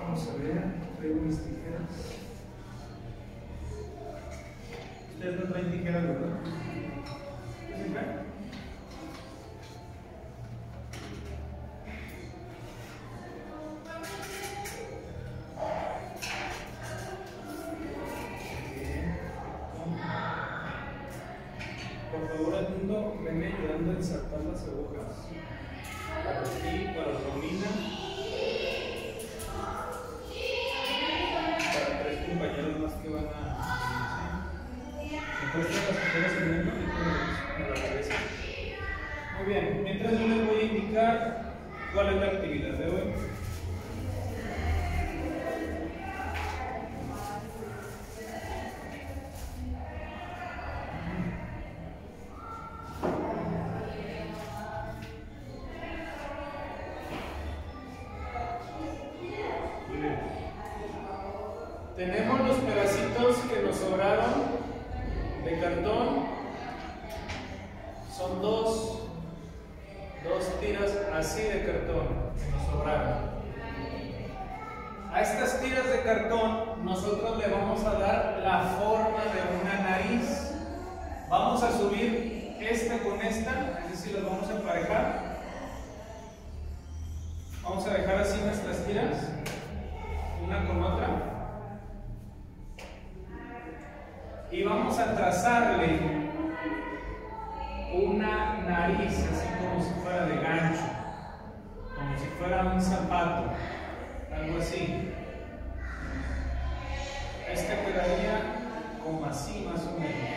Vamos a ver, traigo mis tijeras. Ustedes no traen tijeras, ¿verdad? ¿Sí se traen? Por favor, Edmundo, venme ayudando a ensartar las agujas. Para ti, para Romina. Para 3 compañeros más que van a. ¿Me prestan las tijeras en medio y con la cabeza? Muy bien, mientras yo les voy a indicar cuál es la actividad de hoy. Tenemos los pedacitos que nos sobraron de cartón. Son dos tiras así de cartón que nos sobraron. A estas tiras de cartón nosotros le vamos a dar la forma de una nariz. Vamos a subir esta con esta, es decir, las vamos a emparejar. Vamos a dejar así nuestras tiras, una con otra. Y vamos a trazarle una nariz, así como si fuera de gancho, como si fuera un zapato, algo así. Esta quedaría como así más o menos,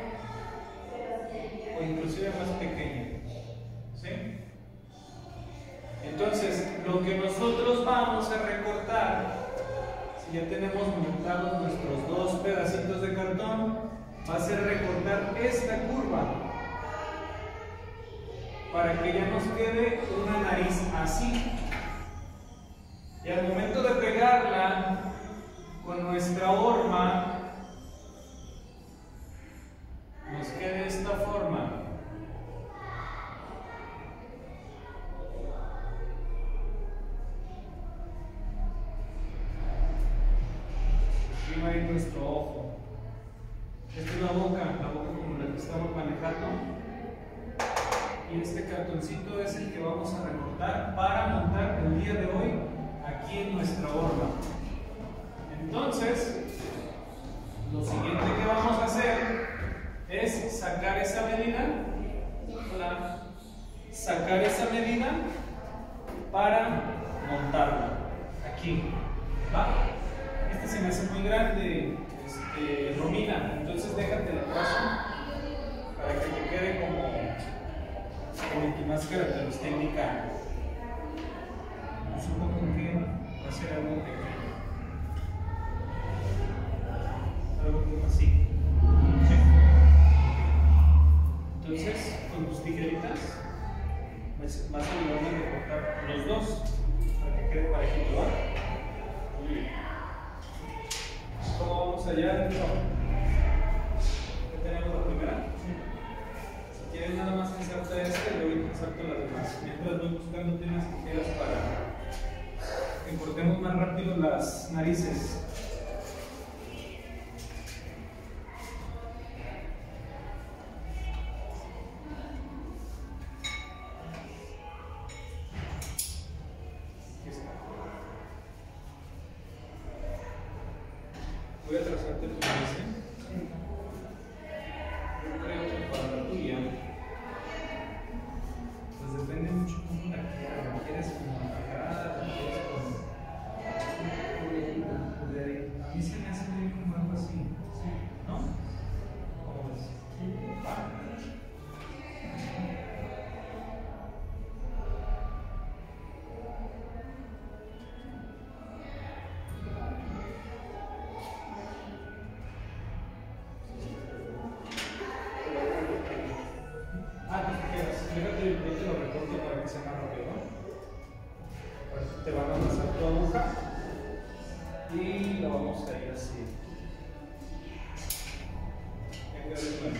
o inclusive más pequeña, ¿sí? Entonces, lo que nosotros vamos a recortar, si ya tenemos montados nuestros 2 pedacitos de cartón, va a ser recortar esta curva para que ya nos quede una nariz así. Y al momento de pegarla con nuestra horma, nos quede esta forma. Aquí va a ir nuestro ojo. Esta es la boca como la que estamos manejando. Y este cartoncito es el que vamos a recortar para montar el día de hoy aquí en nuestra horma. Entonces, lo siguiente que vamos a hacer es sacar esa medida. Sacar esa medida para montarla aquí. ¿Va? Este se me hace muy grande, Romina, entonces déjate la trazo para que te quede como el que más característica te indica. Supongo que va a ser algo pequeño, algo como así. ¿Sí? Entonces, con tus tijeritas vas a ayudarme a recortar los 2 para que quede parejito, ¿va? Muy bien. ¿Cómo vamos allá? ¿Ya tenemos la primera? Si quieres nada más inserta esta y luego inserto las demás. Mientras voy buscando unas tijeras para que cortemos más rápido las narices. Voy a trazarte tu nariz. Yo creo que para la tuya, pues depende mucho cómo la quieras. ¿La quieres como agarrada? ¿La quieres como.? A mí se me hace bien como algo así, ¿no? ¿Cómo ves? Déjate lo recorto para que sea más rápido, ¿no? Te van a pasar tu aguja y lo vamos a ir así. Venga, después.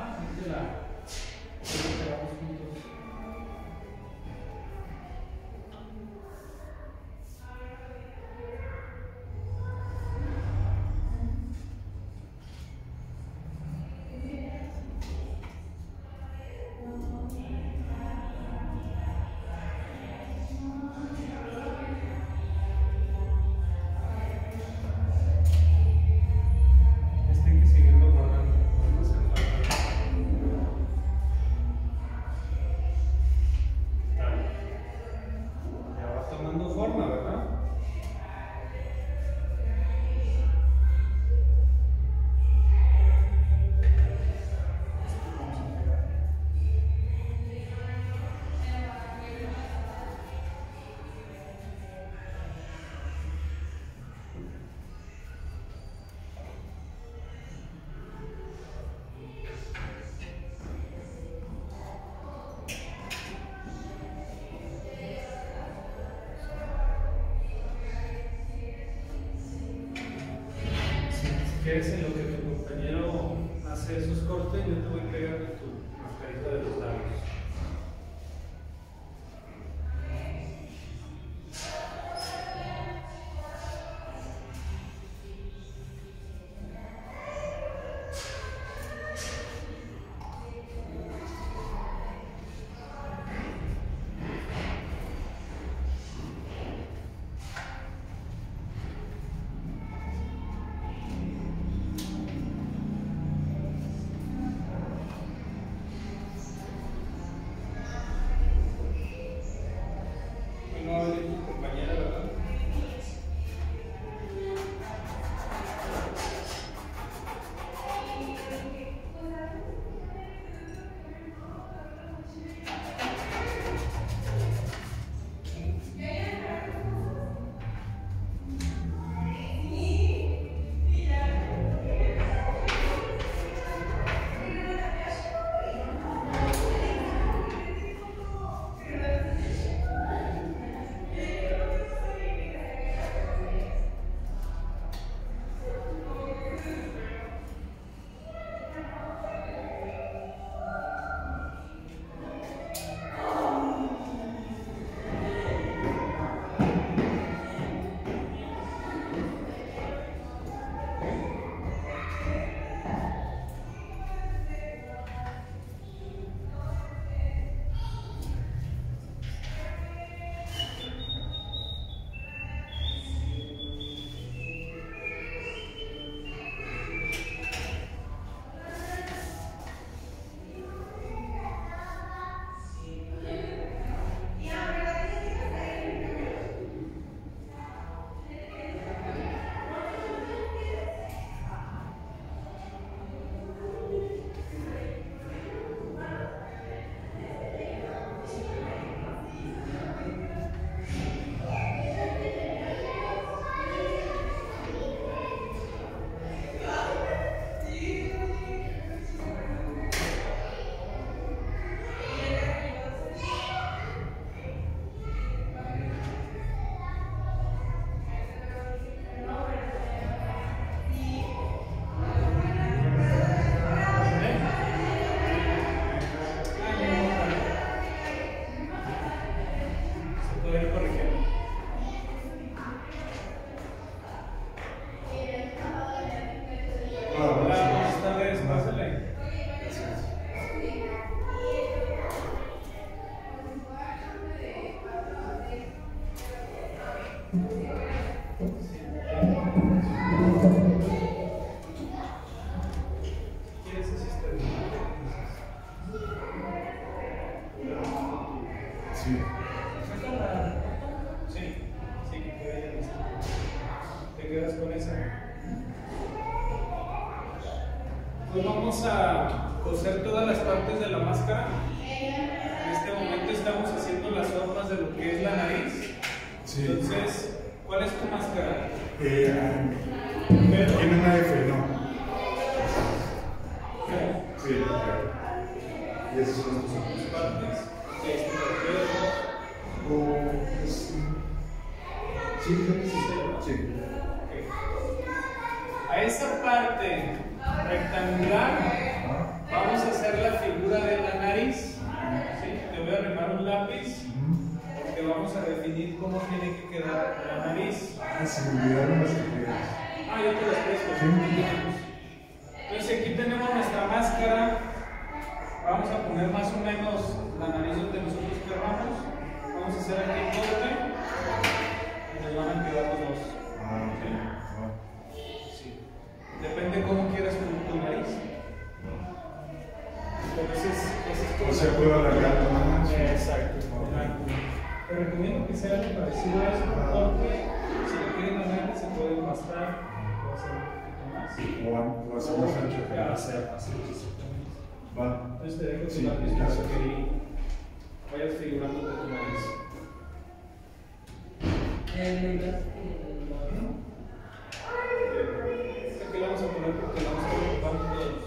Pegamos juntos. quieres, en lo que tu compañero hace esos cortes, yo te voy pegando tu mascarita de los labios. Pues vamos a coser todas las partes de la máscara. En este momento estamos haciendo las formas de lo que es la nariz. Sí. Entonces, ¿cuál es tu máscara? Tiene una F, ¿no? Sí, y esas son tus partes. Sí, sí. Okay. A esa parte rectangular vamos a hacer la figura de la nariz. ¿Sí? Te voy a arrimar un lápiz porque vamos a definir cómo tiene que quedar la nariz. Se me olvidaron las ideas. Yo te las presto. Entonces aquí tenemos nuestra máscara. Vamos a poner más o menos la nariz donde nosotros queramos. Vamos a hacer aquí el corte y nos van a quedar los dos. ¿Sí? Depende cómo quieras tu nariz. O sea, puedo alargar más. Exacto. Te recomiendo que sea algo parecido a eso porque si lo quieren alargar se puede empastar o hacer un poquito más. O hacer más ancho. Entonces te dejo tu lápiz para que vayas figurando con tu nariz. Aquí la vamos a poner porque la vamos a ocupar todos.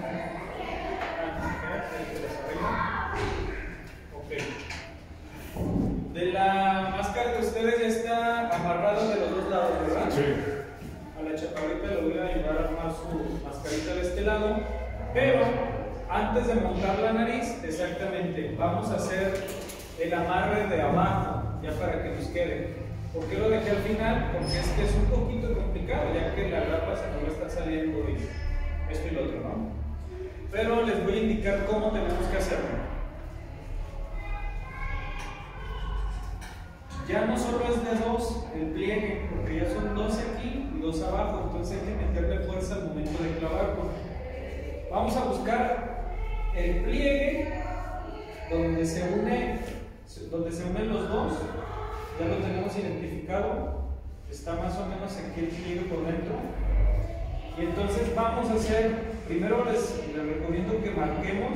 Ok. De la máscara de ustedes ya está amarrado de los dos lados, ¿verdad? Sí. A la chaparrita le voy a ayudar a armar tomar su mascarita de este lado, pero antes de montar la nariz, exactamente, vamos a hacer el amarre de abajo, ya para que nos quede. ¿Por qué lo dejé al final? Porque es que es un poquito complicado, ya que la grapa se nos va a estar saliendo y esto y lo otro, ¿no? Pero les voy a indicar cómo tenemos que hacerlo. Ya no solo es de 2 el pliegue, porque ya son 2 aquí y 2 abajo, entonces hay que meterle fuerza al momento de clavarlo. Vamos a buscar el pliegue donde se unen los dos. Ya lo tenemos identificado, está más o menos aquí el pliegue por dentro. Y entonces vamos a hacer, primero les recomiendo que marquemos.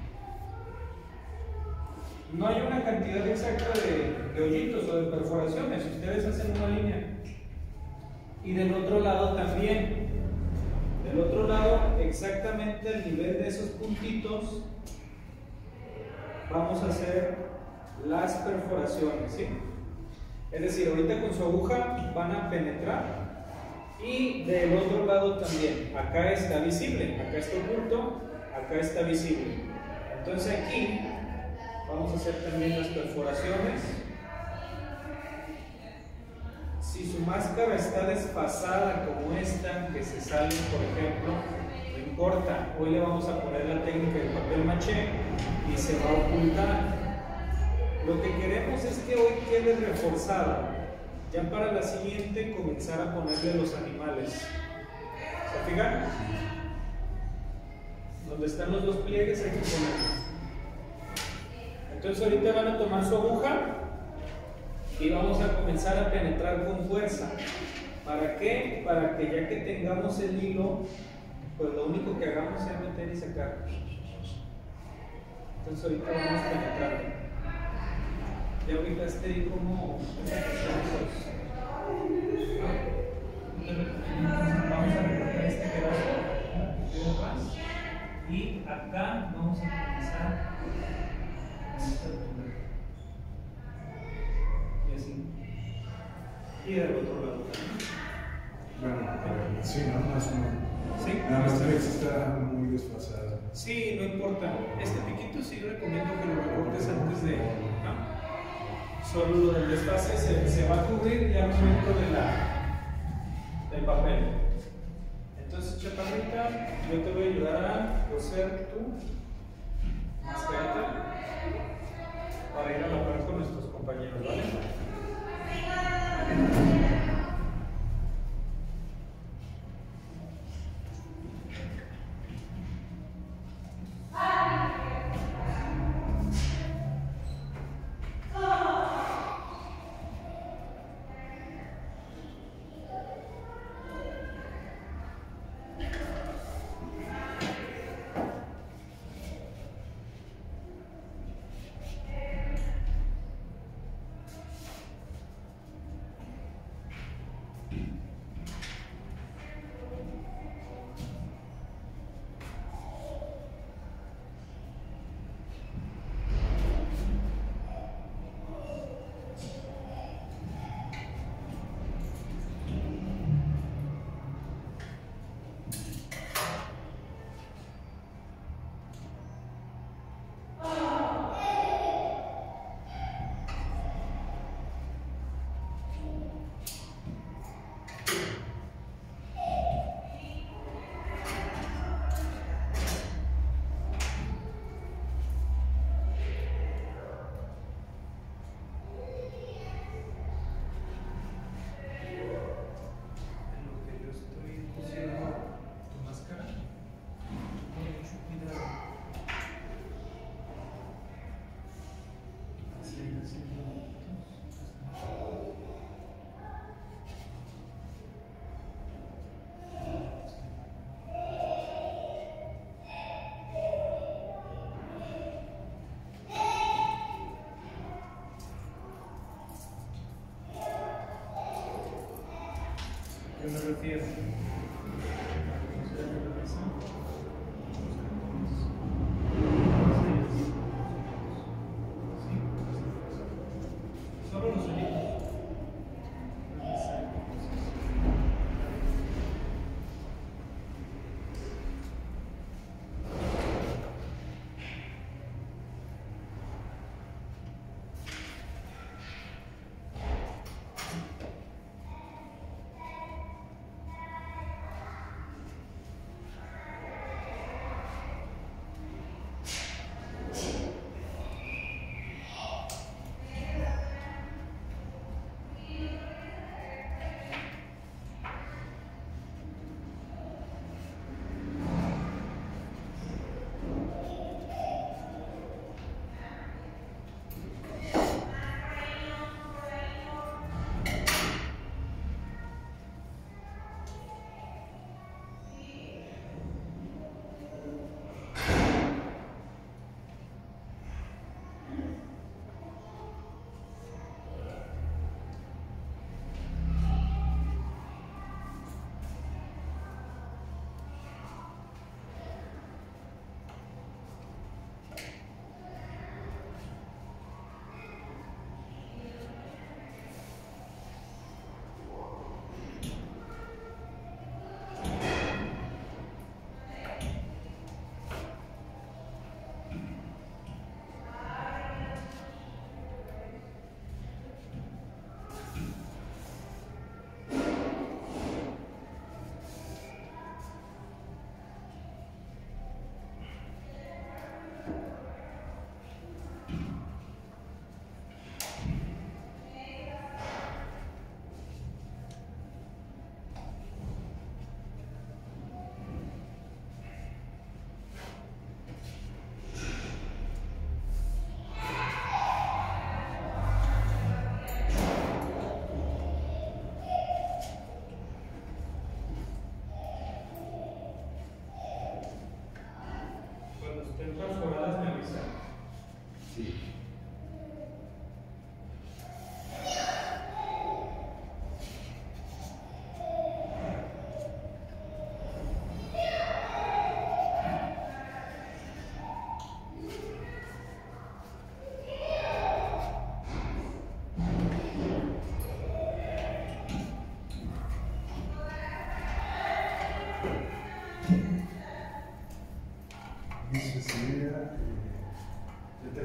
No hay una cantidad exacta de hoyitos o de perforaciones, ustedes hacen una línea. Y del otro lado también. Del otro lado, exactamente al nivel de esos puntitos, vamos a hacer las perforaciones, ¿sí? Es decir, ahorita con su aguja van a penetrar y del otro lado también. Acá está visible, acá está oculto, acá está visible. Entonces aquí vamos a hacer también las perforaciones. Si su máscara está desfasada como esta, que se sale, por ejemplo, no importa. Hoy le vamos a poner la técnica del papel maché y se va a ocultar. Lo que queremos es que hoy quede reforzada. Ya para la siguiente comenzar a ponerle los animales. ¿Se fijan? Donde están los dos pliegues hay que ponerlos. Entonces ahorita van a tomar su aguja y vamos a comenzar a penetrar con fuerza. ¿Para qué? Para que ya que tengamos el hilo, pues lo único que hagamos sea meter y sacar. Entonces ahorita vamos a penetrar. Ya ahorita como vamos a recortar este pedazo más y acá vamos a comenzar y así, y del otro lado también. Bueno, sí, nada más ¿Sí? nada más que está muy desfasada. Sí, no importa. Este piquito sí recomiendo que lo recortes antes de, ¿no? Solo lo del desfase se va a cubrir ya al momento del papel. Entonces, chaparrita, yo te voy a ayudar a coser tu mascarita para ir a la par con nuestros compañeros, ¿vale? ¿Qué me refiero? Solo los sonidos.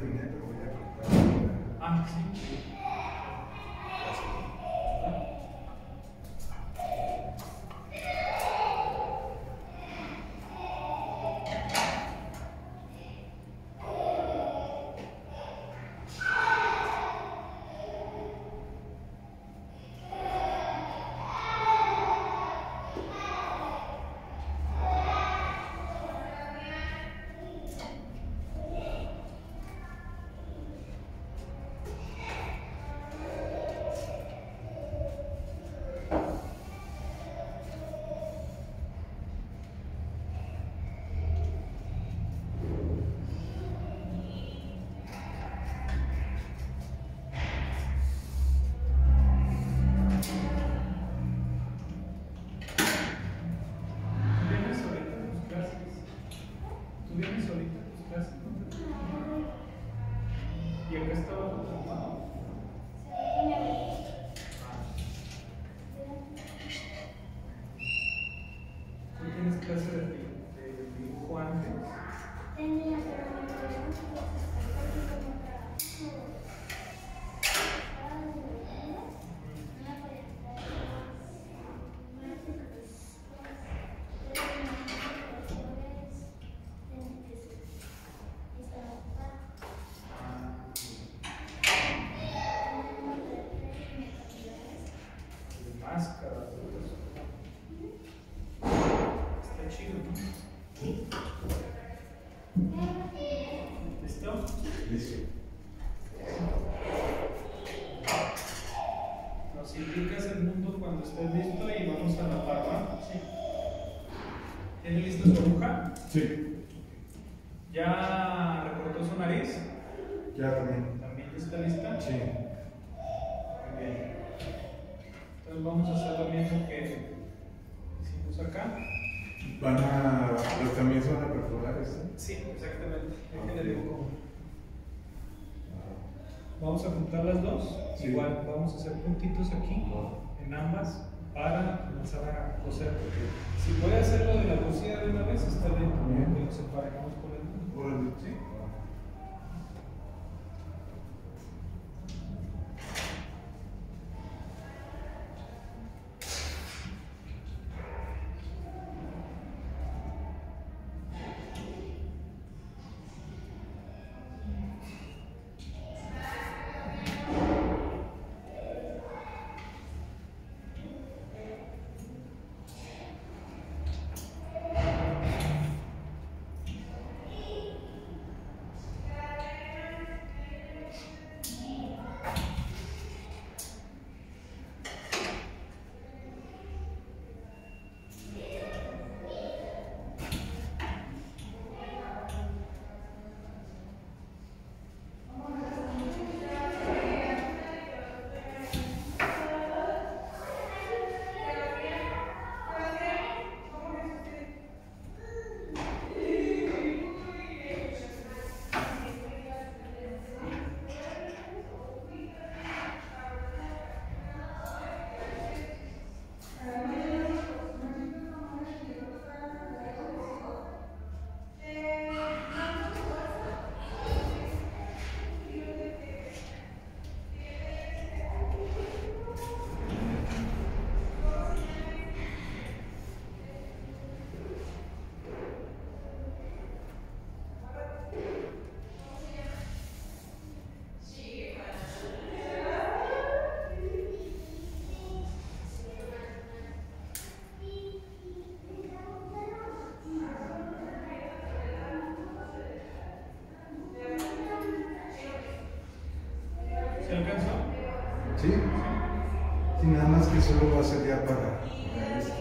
terminé, pero voy a preparar. Ah, sí. Y acá estaba otro. ¿Tú tienes clase de dibujo antes? Tenía, pero no podemos Máscara, todo eso. Está chido, ¿no? ¿Listo? Listo. Nos indicas el mundo cuando estés listo y vamos a la barba. Sí. ¿Tiene lista su aguja? Sí. ¿Ya recortó su nariz? Ya también. ¿También ya está lista? Sí. Muy bien. Entonces vamos a hacer lo mismo que hicimos acá. Pero también se van a perforar esto. Sí, exactamente. Déjenle dibujo. Vamos a juntar las dos. Sí. Igual vamos a hacer puntitos aquí en ambas para comenzar a coser. Si puede hacerlo de la cosida de una vez, está bien. Bien. Que lo separemos por el mundo. Órale. ¿Sí? ¿Se alcanzó? ¿Sí? Sí, nada más que solo va a ser ya para esto.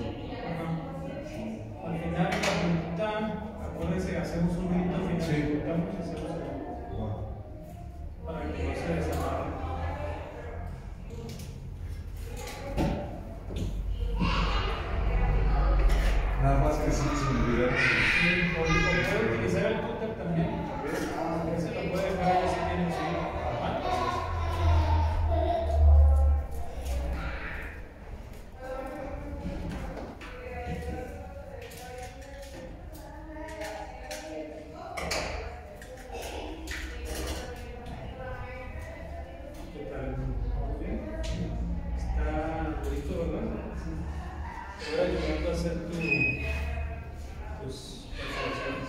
Ajá. Al final de la puntita, acuérdense, hacemos un grito al final. Sí. Puntamos y hacemos el para que no se desamarre. Nada más que sí, sin olvidar. Sí, o puede utilizar el cúter también. Ese lo puede dejar ahí si tiene su hijo. voy ayudando a hacer tus perforaciones.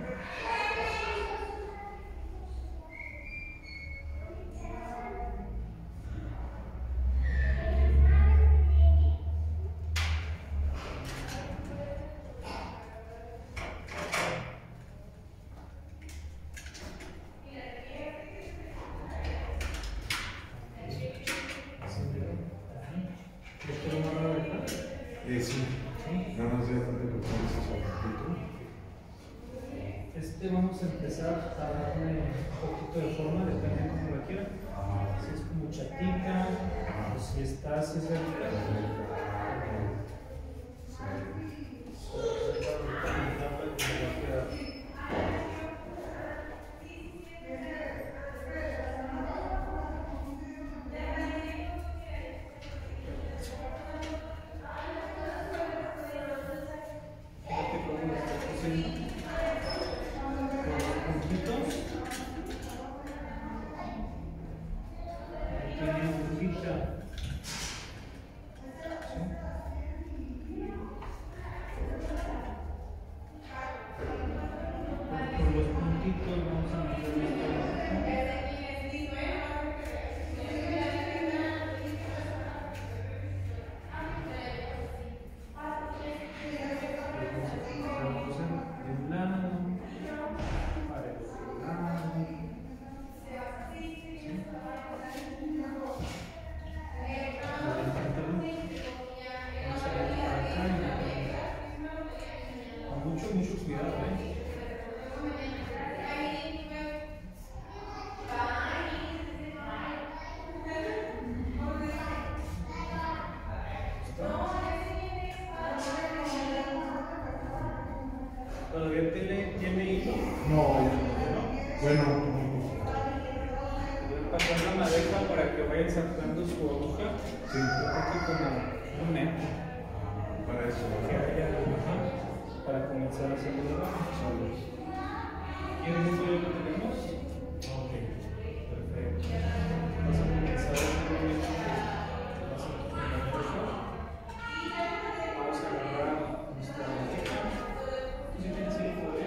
Sí. Nada más ya falta que pongas eso un Vamos a empezar a darle un poquito de forma, depende de cómo lo quieran. Si es como chatita, o si está así cerca. Mucho cuidado, ¿Todavía tiene hilo? No, bueno. Voy a pasar la madeja para que vayan sacando su aguja. Sí. Aquí como un metro. Para eso. Que haya, para comenzar a hacer los solos. ¿Quieren esto ya lo tenemos? Ok, perfecto. Vamos a comenzar a hacer vamos a agarrar nuestra madeja. ¿Sí tienes ahí todavía?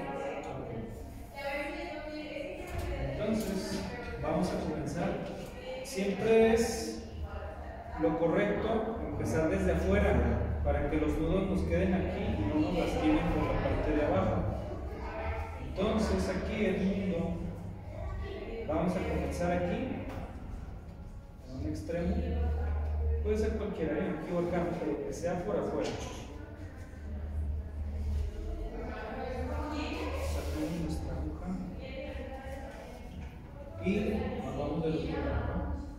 Entonces, vamos a comenzar. Siempre es lo correcto empezar desde afuera para que los nudos nos queden aquí y no nos lastimen por la parte de abajo. Entonces, aquí el nudo, vamos a comenzar aquí, en un extremo. Puede ser cualquiera, aquí o acá, pero que sea por afuera. Sacamos nuestra aguja y nos vamos del otro lado.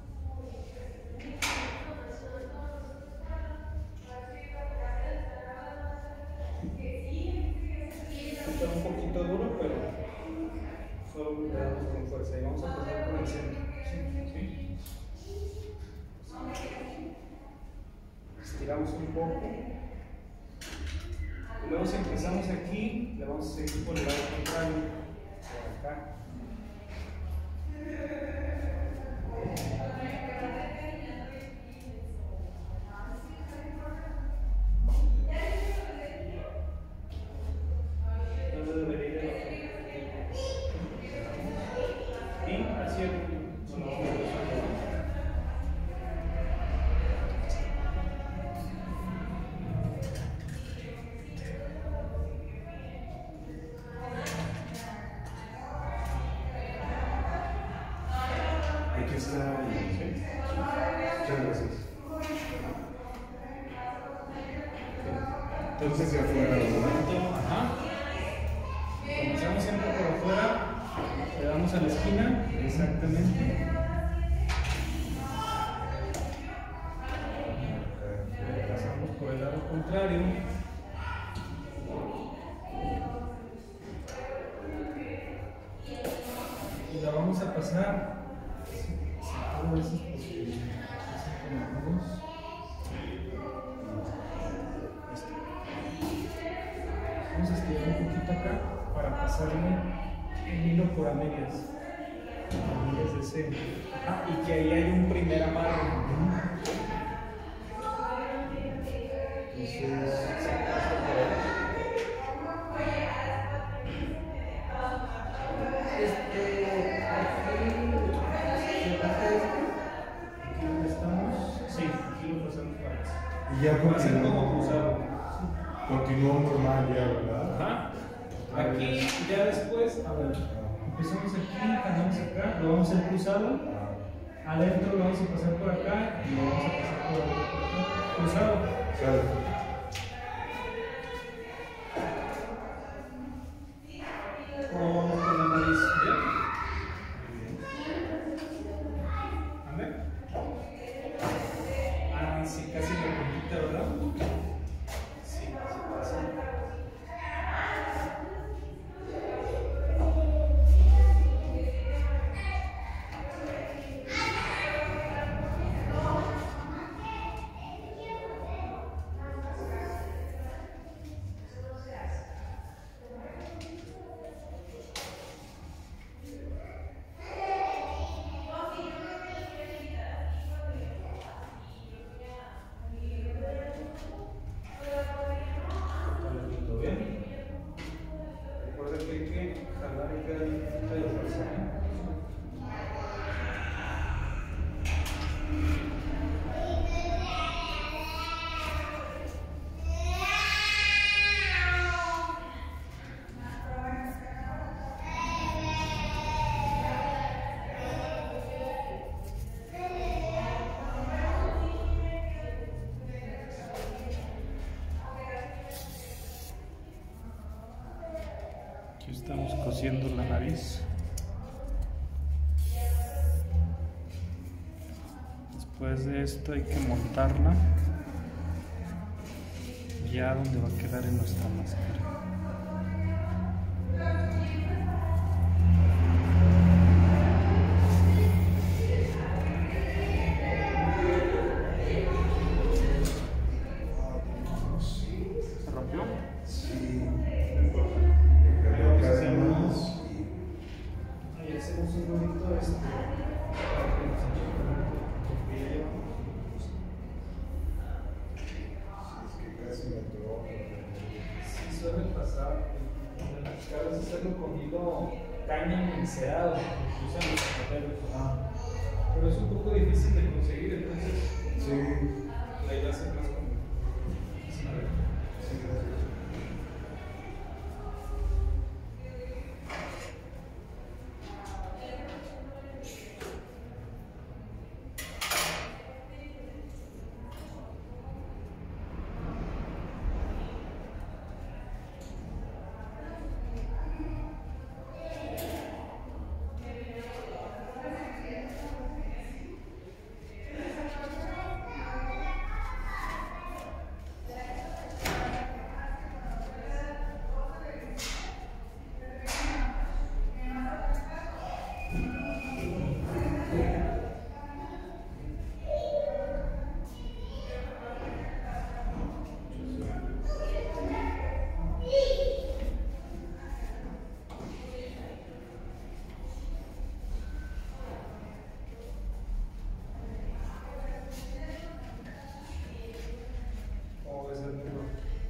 Está un poquito duro, pero solo le damos con fuerza y vamos a empezar por el centro. ¿Sí? Estiramos un poco. Y luego si empezamos aquí, le vamos a seguir por el lado contrario, por acá. Aquí está. Muchas gracias. Entonces de afuera, ¿verdad? Ajá. Comenzamos siempre por afuera, le damos a la esquina, exactamente. Pasamos por el lado contrario. Y la vamos a pasar. Vamos a estirar un poquito acá para pasarle el hilo por a medias de ese. Y que ahí hay un primer amarre. Eso. Ya Va a ser como cruzado. continuó normal ya, ¿verdad? Ajá. Aquí, ya después, a ver, empezamos aquí, jalamos acá, lo vamos a hacer cruzado. Adentro lo vamos a pasar por acá y lo vamos a pasar por acá. Cruzado. Sale. Con la nariz. ¿Bien? ¿Ande? Ah, sí, casi la puntita, ¿verdad? Sí, se pasa. ¿Todo bien? Recuerda que hay que jalar y quedar un poquito de fuerza, ¿eh? Aquí estamos cosiendo la nariz. Después de esto hay que montarla ya donde va a quedar en nuestra máscara. ¿Se rompió? Sí. Ahí hacemos un bonito Casi me entró. sí suele pasar. En las caras hacerlo con hilo caña encerado, que usan los zapateros. Pero es un poco difícil de conseguir, entonces Sí. la idea es más con. Sí, gracias. ¿Cómo ves el muro?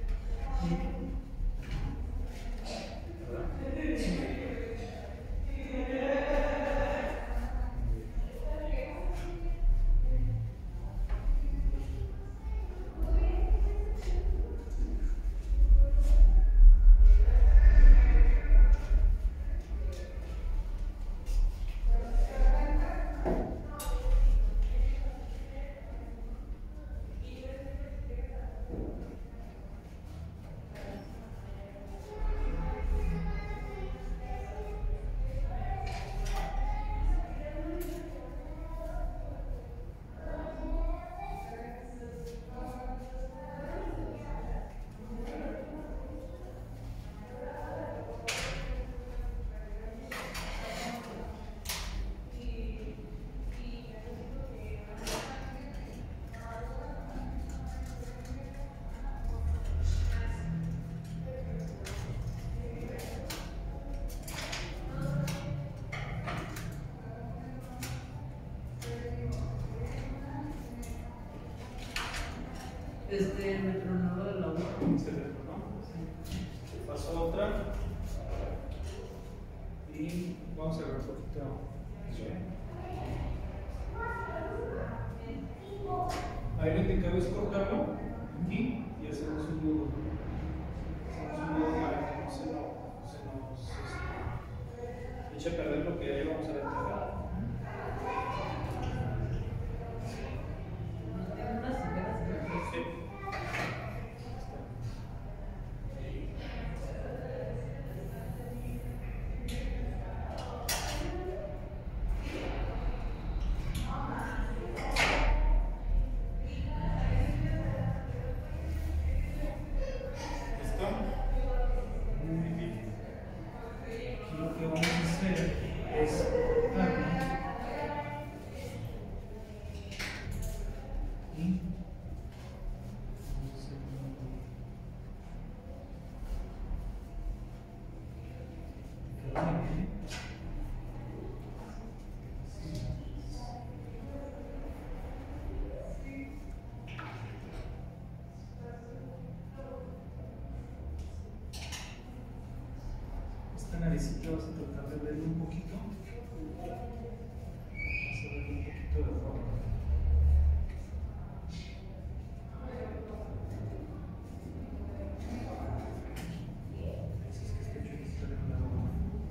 Me tronaba la boca. Se le tronó. Pasó otra. Y vamos a agarrar un poquito. Ahí lo indicado es cortarlo. aquí y hacemos un nudo. Hacemos un nudo para que no se nos eche a perder lo que ya llevamos a la enterrada. Sí. ¿Listo? Muy bien. Aquí lo que vamos a hacer es y esta naricita vas a tratar de verlo un poquito. Vas a ver un poquito de forma. Es que este chulito le da una.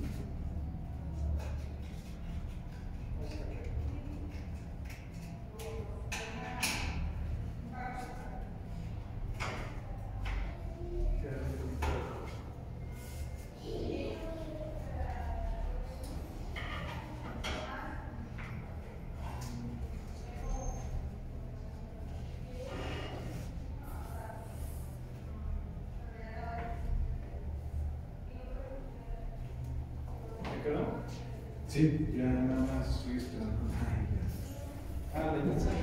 ¿Te quedó? Sí, ya nada más estoy esperando. Ah, de mensaje.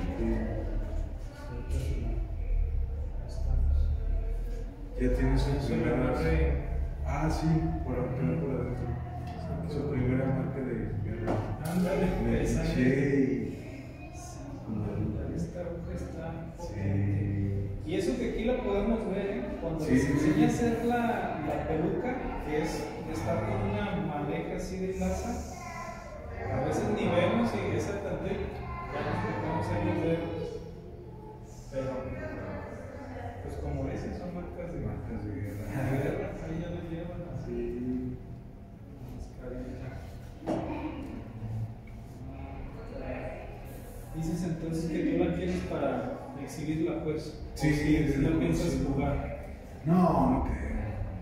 Sí. Ahí estamos. Ya tienes su Es una primera. amarre. Ah, sí, por adentro. Su primera marca de guerra. Ándale, Me esa eché y. esta aguja está potente. Sí. Y eso que aquí lo podemos ver, ¿eh? Cuando Sí, les sí, enseña sí. a hacer la peluca, que es estar con una maleja así de plaza, a veces ni vemos y esa tante ya nos tocamos ahí los dedos. Pero, pues como dices, son marcas de Marcas de guerra. ahí ya lo llevan así. Sí. Mascarilla. Dices entonces que tú la quieres para exhibirla, pues. Sí, o sí, si desde no luego, piensas sí. jugar. No creo.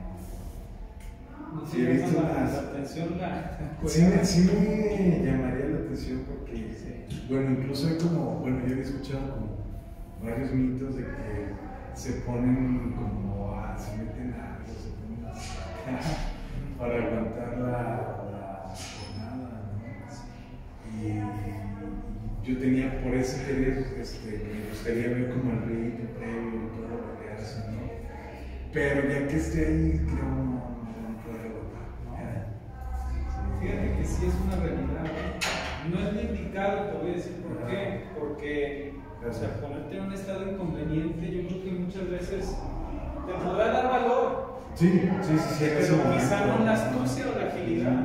No Sí, te he llama visto la las- atención la Sí me llamaría la atención porque, bueno, incluso hay como, bueno, yo he escuchado como varios mitos de que se ponen como, se meten algo, se ponen para aguantar la jornada, ¿no? Y yo tenía por ese interés, me gustaría ver como el ritmo previo y todo lo que hacen, ¿no? Pero ya que esté ahí, creo no puedo aguantar. Fíjate que sí es una realidad, ¿eh? No es lo indicado, te voy a decir por qué. Porque, o sea, ponerte en un estado inconveniente, yo creo que muchas veces te podrá dar valor, Sí, pero quizá no la astucia o la agilidad.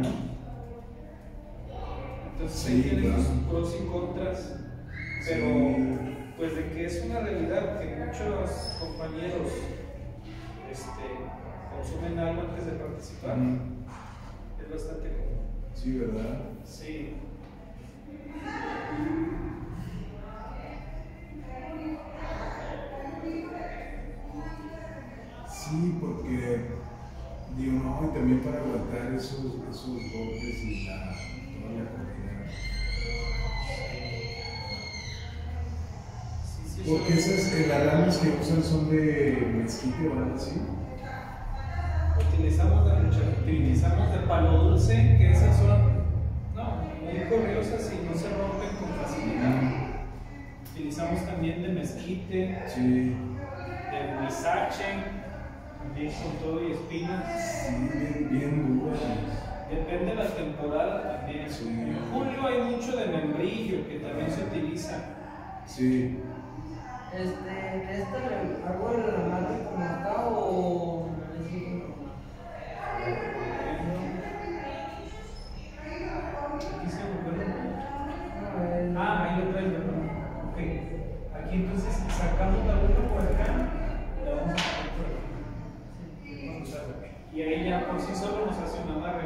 Entonces ahí Sí, tiene claro. sus pros y contras, pero Sí. pues de que es una realidad que muchos compañeros consumen algo antes de participar, es bastante común. Sí, ¿verdad? Sí. Sí, porque digo, no, y también para aguantar esos golpes y toda la corrida. Sí, Porque esas alarmas que usan son de mezquite o algo así. utilizamos de palo dulce, que esas son muy corriosas y no se rompen con facilidad. Utilizamos también de mezquite, Sí. de huizache, también con todo y espinas. Sí, bien duras. Depende de la temporada también. Sí. En julio hay mucho de membrillo que también se utiliza. Sí. ¿Esta le hago el amarre como acá o no necesito? Aquí se volvió. No, Ahí lo traes, ¿verdad? Ok. Aquí entonces sacamos la aguja por acá ya por sí solo nos hace un amarre.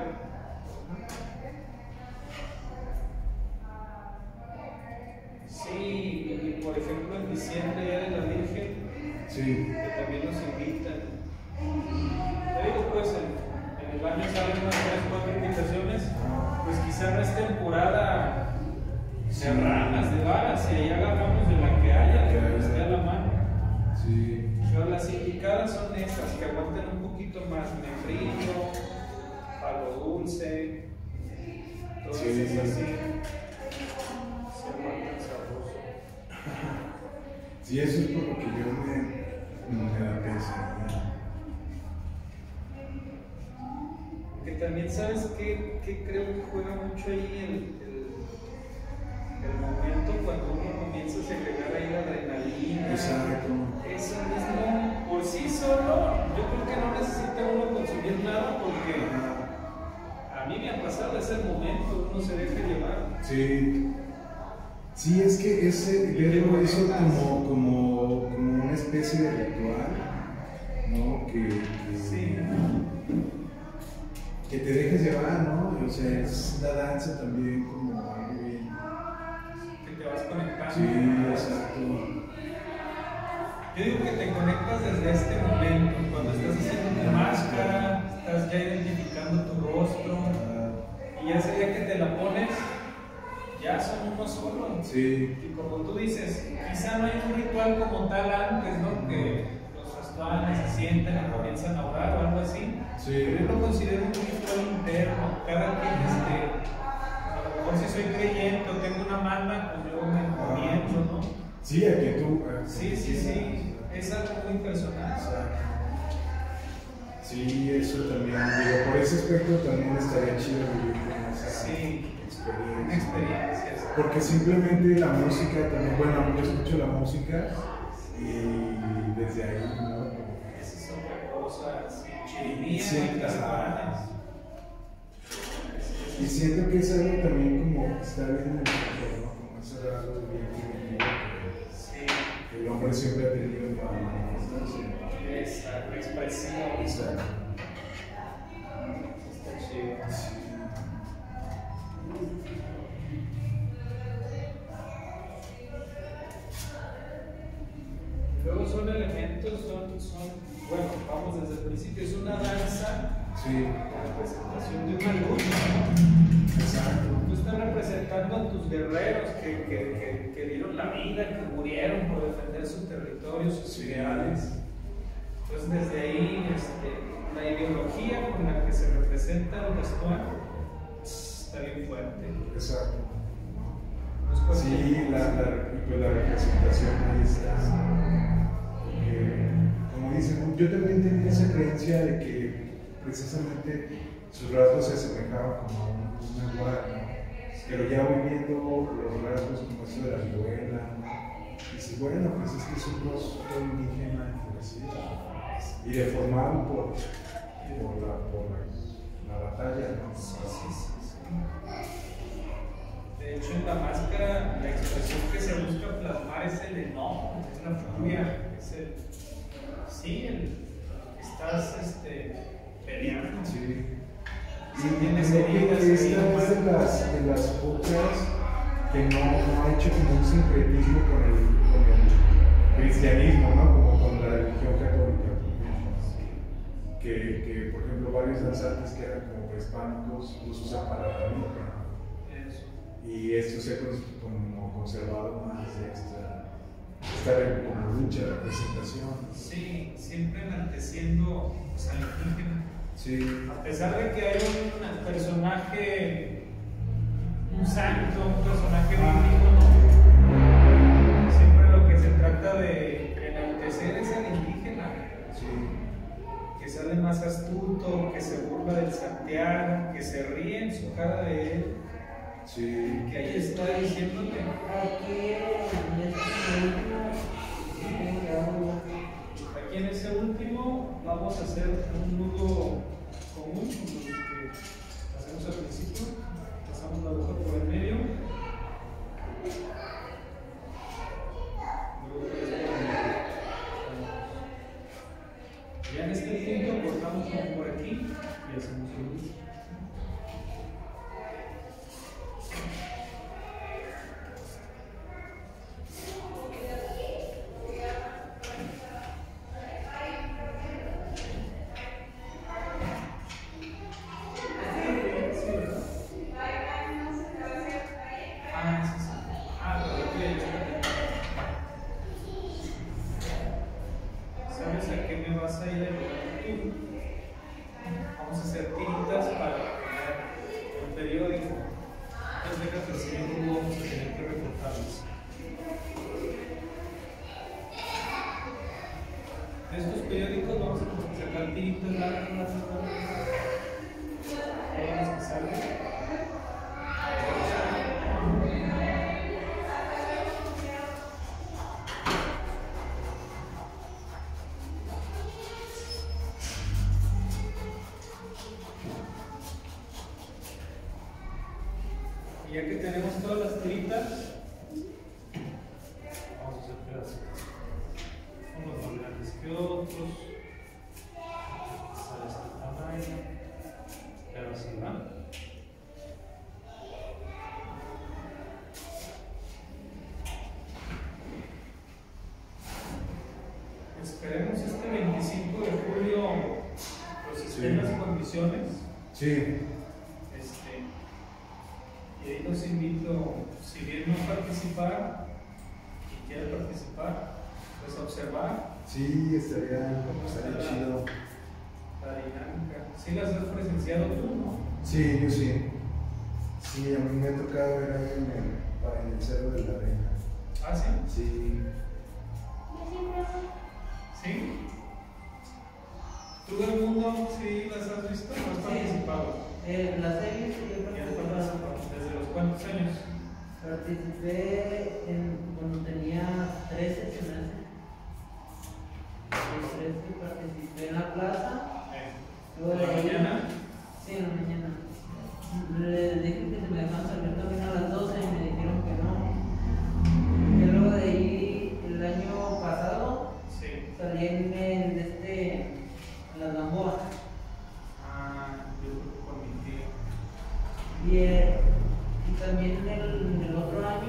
Sí, y por ejemplo en diciembre, Día de la Virgen, Sí. que también nos invitan. Te digo, pues en el año salen unas 3-4 invitaciones, pues quizá no es temporada de ranas, de varas, y ahí agarramos de la que haya, de la que esté a la mano. Sí. Pero las indicadas son estas, que aguanten un poquito más, membrillo, palo dulce, todas Sí. esas sí, se aguantan sabroso. Sí, eso es por lo que yo me da pensaría. Que también sabes que creo que juega mucho ahí el momento cuando uno comienza a segregar ahí la adrenalina. Exacto. Eso mismo, por sí solo, yo creo que no necesita uno consumir nada porque a mí me ha pasado ese momento, uno se deja llevar. Sí. Sí, es que verlo eso como una especie de ritual, ¿no? Sí. Que te dejes llevar, ¿no? O sea, es la danza también como algo bien. Que te vas conectando. Sí, exacto. Yo digo que te conectas desde este momento, cuando estás haciendo tu máscara, estás ya identificando tu rostro, y ya ese día que te la pones, ya son uno solo. Sí. Y como tú dices, quizá no hay un ritual como tal antes, ¿no? Que los astuanes se sienten y comienzan a orar o algo así. Sí. Pero yo lo considero un ritual interno. Cada quien, a lo mejor si soy creyente o tengo una manda, pues yo me encomiendo, ¿no? Sí, a que tú. Sí. Es algo muy personal. Exacto. Sí, eso también. Digo, por ese aspecto también estaría chido vivir con esa Sí, una experiencia. experiencia. Porque simplemente la música también, bueno, yo escucho la música y desde ahí, ¿no? Esa es otra cosa, sí, chirimía, Sí, las ajá. panes. Y siento que es algo también como que está bien en el mundo, ¿no? Como ese rasgo bien primitivo Sí, que el hombre siempre ha tenido para manifestarse. esa expresión. Exacto. Está chido. Sí. Luego son elementos, bueno, vamos desde el principio, es una danza Sí. de representación de una luz. Exacto. Tú estás representando a tus guerreros que dieron la vida, que murieron por defender su territorio, sus ideales. Entonces desde ahí la ideología con la que se representa el vestuario está bien fuerte. Exacto. No es cualquier Sí, cosa. pues la representación ahí está. Porque, como dicen, yo también tenía esa creencia de que precisamente sus rasgos se asemejaban como a un igual, ¿no? Pero ya voy viendo los rasgos como eso de la vihuela, ¿no? Y dices, bueno, pues es que es un rostro indígena enfurecido y deformado por la batalla, ¿no? Sí. De hecho, en la máscara, la expresión que se busca plasmar es el enojo, es la furia, es estás peleando. Sí. Si Y tienes creo que heridas, esta es de las pocas que no ha hecho como un sincretismo con el cristianismo, ¿no? Como con la religión católica. Que por ejemplo, varios danzantes que eran como prehispánicos los usan para la mímica. Eso. Y esto se ha como conservado más esta como lucha, representación. Sí, siempre enalteciendo al indígena. Sí. A pesar de que hay un personaje, un santo, un personaje bíblico, ¿no? Siempre lo que se trata de enaltecer es al indígena. Sí. Que sale más astuto, que se burla del Santiago, que se ríe en su cara de él, Sí. que ahí está diciéndote. Aquí en ese último vamos a hacer un nudo común, como los que hacemos al principio. Pasamos la aguja por el medio. Luego por este lado. Ya en este punto cortamos como por aquí y bonitas, largas, largas, todas las que salen. Y ya que tenemos todas las tiritas, vamos a hacer pedacitos. Unos más grandes que otros. Sale este tamaño. Pero así va. Esperemos este 25 de julio pues estén las condiciones. Sí. Y ahí los invito, si bien no participar y quieren participar, pues a observar Sí, estaría chido. la dinámica. ¿Sí las has presenciado tú, no? Sí, yo sí. Sí, a mí me ha tocado ver ahí en el Cerro de la Arena. ¿Ah, sí? Sí. ¿Sí? ¿Tú del mundo sí las has visto o has participado? Las he visto, yo ¿Y has participaba. participado? ¿Desde los cuántos años? Participé cuando tenía 13 semestres. Los 13 participé en la plaza. Luego ¿En la de ahí- mañana? Sí, en la mañana. Les dije que se me dejaban salir también a las 12 y me dijeron que no. Y luego de ahí, el año pasado, Sí. salí en la Gamboa. Ah, yo creo que con mi tío. Y también en el otro año,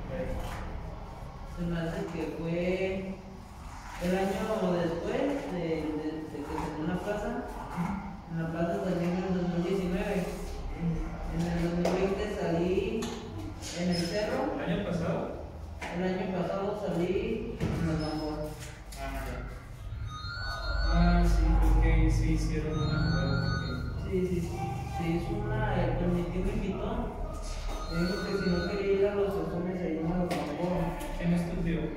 se me hace que fue el año después de que salí en la plaza. En la plaza salí en el 2019. En el 2020 salí en el cerro. ¿El año pasado? El año pasado salí en los Gamboa. Sí, creo que sí hicieron una prueba. Sí, se hizo una, pues mi tío me invitó. Me dijo que si no quería ir a los exámenes ahí en los Gamboa. ¿Quién es tu tío?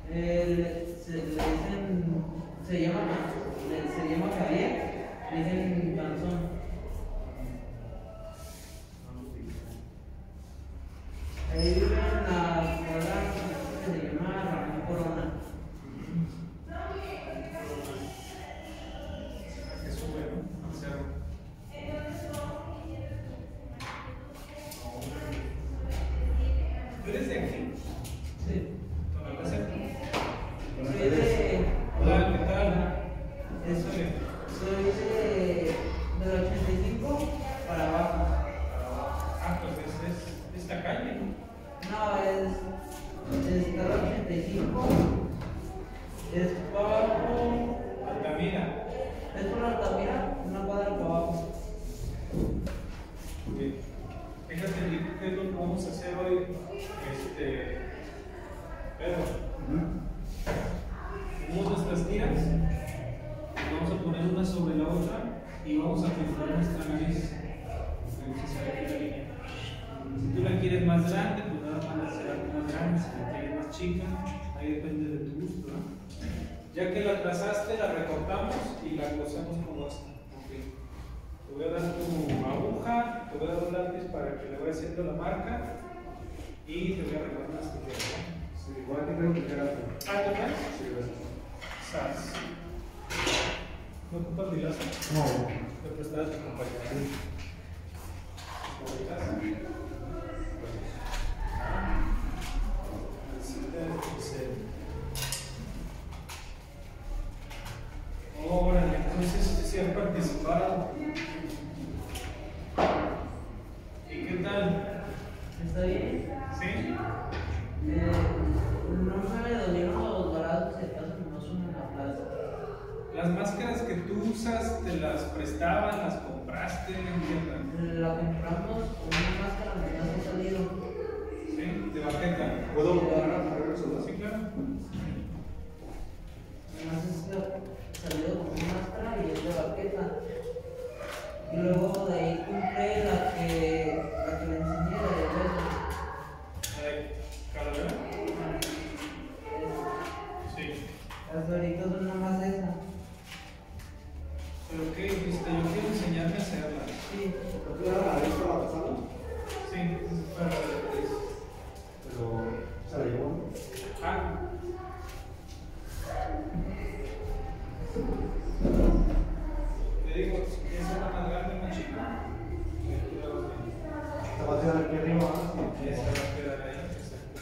Se llama Javier, le dicen Panzón. Ahí vive en la escuela que se llama Ramón Corona. Que sube, ¿no? Al cerro. ¿Tú eres de aquí? Sí. ¿Conoces aquí? Soy de. Hola, ¿qué tal? Soy del 85 para abajo. Ah, pues es esta calle, ¿no? No, está el 85. Es para abajo. Altamira. Es por Altamira, una cuadra para abajo. Bien. Fíjate, Nico, ¿qué es lo que vamos a hacer hoy? Pedro, tenemos nuestras tiras, vamos a poner una sobre la otra y vamos a fijar nuestra nariz. Vamos a hacer aquí la línea. Si tú la quieres más grande, pues nada más la será más grande. Si la quieres más chica, ahí depende de tu gusto, ¿no? Ya que la trazaste, la recortamos y la cosemos como esta. Okay. Te voy a dar tu aguja, te voy a dar un lápiz para que le vaya haciendo la marca y te voy a regalar unas tijeras. Sí, igual que tengo que quedar. Ah, ¿tú traes? Sí, gracias. Sas. ¿No ocupas mi lazo? No. Le prestas a tu compañera. Órale, entonces sí han participado. ¿Y qué tal? ¿Está bien? ¿Sí? No me dolieron los dorados si acaso nomás uno en la plaza. Las máscaras que tú usas, ¿te las prestaban, las compraste? ¿Entiendan? La compramos con una máscara que no ha salido. ¿Sí? ¿De baqueta? ¿Puedo agarrar eso? Sí, claro. Además es salido con una máscara y es de baqueta. Y luego de ahí compré la que le enseñé, la de hueso. ¿Calavera? Sí. Las doritos son nada más esa. Pero qué, yo quiero enseñarme a hacerla. Sí. ¿Tú ya la viste la pasada? Sí, para Pero se la llevó. Ah. Te digo, esa es la más grande, más chica. Esta va a quedar aquí arriba. ¿No? Esa va a quedar ahí. Exacto.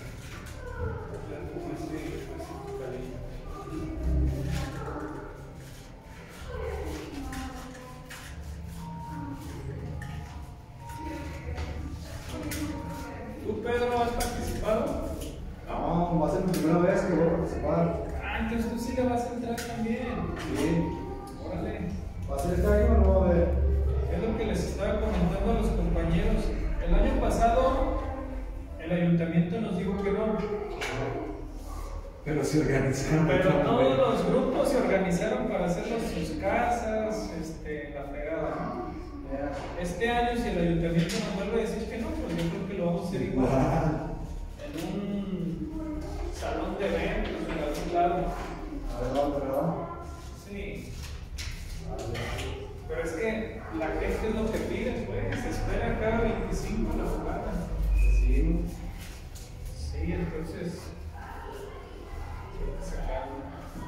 ¿Tú, Pedro, has participado? No, va a ser mi primera vez que voy a participar. Ah, entonces tú sí le vas a entrar también. Sí. Órale. ¿Va a ser este año o no va a haber? Es lo que les estaba comentando a los compañeros. El año pasado el ayuntamiento nos dijo que no. Pero se organizaron. Pero todos los grupos se organizaron para hacerlo en sus casas, la fregada, ¿no? Este año, si el ayuntamiento nos vuelve a decir que no, pues yo creo que lo vamos a hacer igual. En un salón de eventos, en algún lado. ¿Verdad? Sí. Pero es que la gente es lo que pide, pues. Se espera cada 25 la jugada. Sí. Sí, entonces. Hay que sacarlo.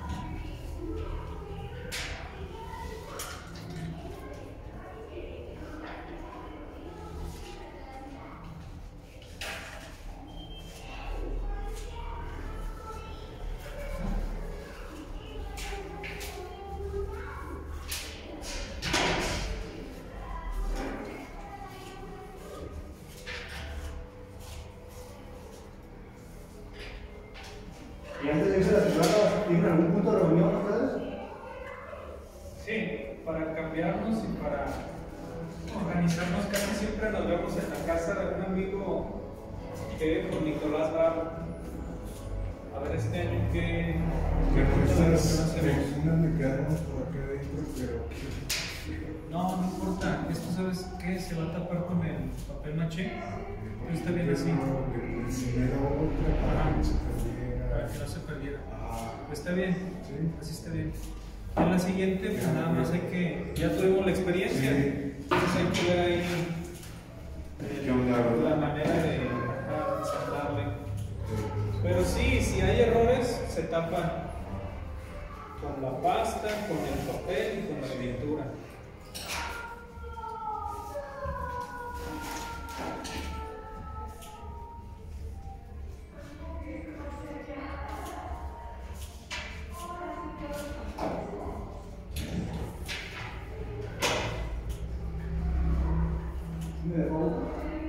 ¿Y antes de irse a la ciudad, tienen algún punto de reunión ustedes? Sí, para cambiarnos y para organizarnos. Casi siempre nos vemos en la casa de un amigo que con Nicolás Barro. A ver este año qué punto de reunión hacemos. me quedamos por acá adentro, pero No, no importa. Esto, ¿sabes qué? Se va a tapar con el papel maché. Pero está bien así. Le enseñé la otra para que se Para que perdiera. no se perdiera. Ah, Pues está bien. sí. Así está bien. En la siguiente, pues nada más hay que. Ya tuvimos la experiencia. Sí. Entonces hay que ver ahí ¿Qué onda, la verdad? manera de ensamblarle. Pero sí, si hay errores, se tapa con la pasta, con el papel y con la pintura. ¿Me dejó?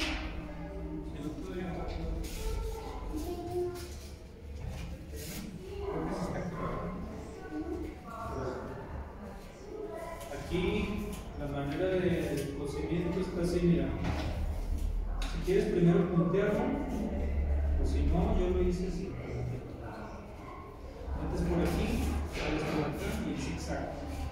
Aquí la manera de cocimiento está así, mira. Si quieres primero puntearlo, o si no, yo lo hice así. Metes por aquí, sales por aquí y el zigzag.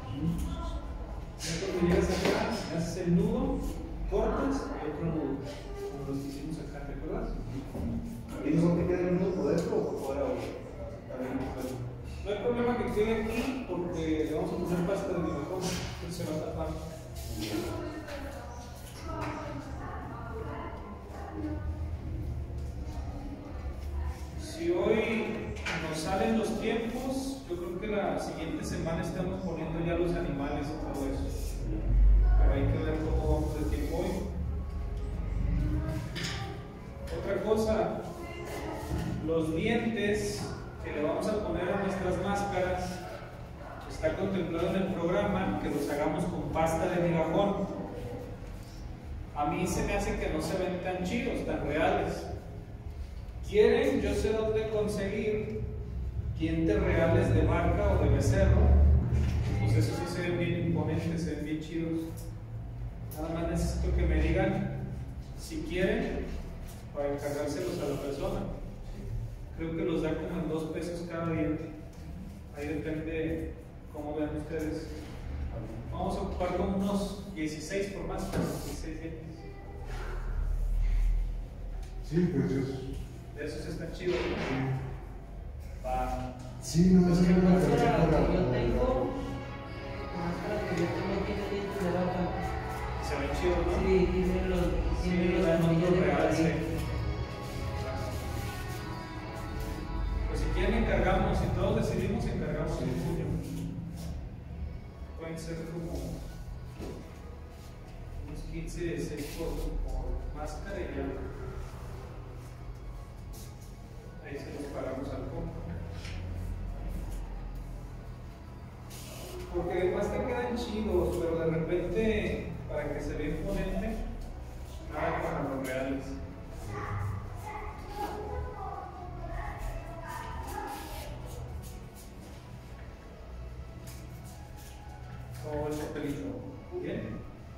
Ya cuando llegas acá, haces el nudo, cortas y otro nudo, como los que hicimos acá, ¿te acuerdas? ¿Y no te queda en un por dentro o por fuera? Está bien, No hay problema que quede aquí porque le vamos a poner pasta de migajón, entonces se va a tapar. Si hoy nos salen los tiempos, yo creo que la siguiente semana estamos poniendo ya los animales y todo eso. Pero hay que ver cómo vamos de tiempo hoy. Otra cosa, los dientes que le vamos a poner a nuestras máscaras, está contemplado en el programa que los hagamos con pasta de migajón. A mí se me hace que no se ven tan chidos, tan reales. ¿Quieren? Yo sé dónde conseguir dientes reales de vaca o de becerro. Pues eso sí se ven bien imponentes, se ven bien chidos. Nada más necesito que me digan si quieren para encargárselos a la persona. Creo que los da como en 2 pesos cada diente. Ahí depende cómo vean ustedes. Vamos a ocupar como unos 16 por más, 16 dientes. Sí, pues yo. De esos están chidos, ¿no? Va. Sí, no, es que no me La máscara acordé que yo por tengo, la máscara que yo tengo Se ven chidos, ¿no? Sí, tiene los dan anillos otro de realce. palito. Pues si quieren encargamos, si todos decidimos encargamos el suyo. Pueden ser como unos 15, 16 por máscara y ya. Ahí se los pagamos al compra. Porque además te quedan chidos, pero de repente, para que se vea imponente, nada para los reales. Todo el papelito. Bien.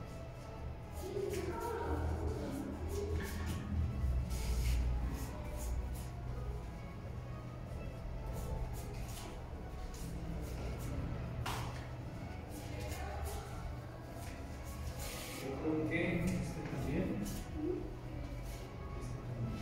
Yo creo que este también. Este también.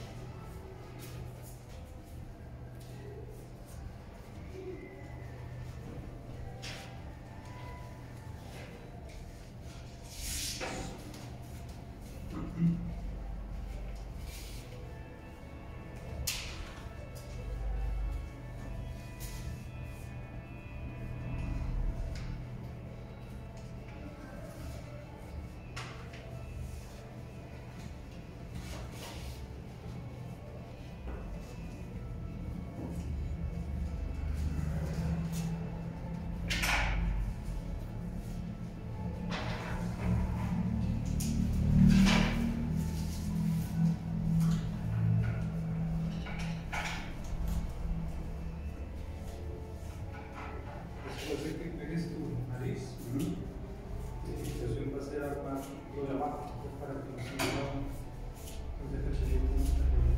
Después de que pegues tu nariz, la situación va a ser armar lo de abajo para que no se deje salir con esta rueda.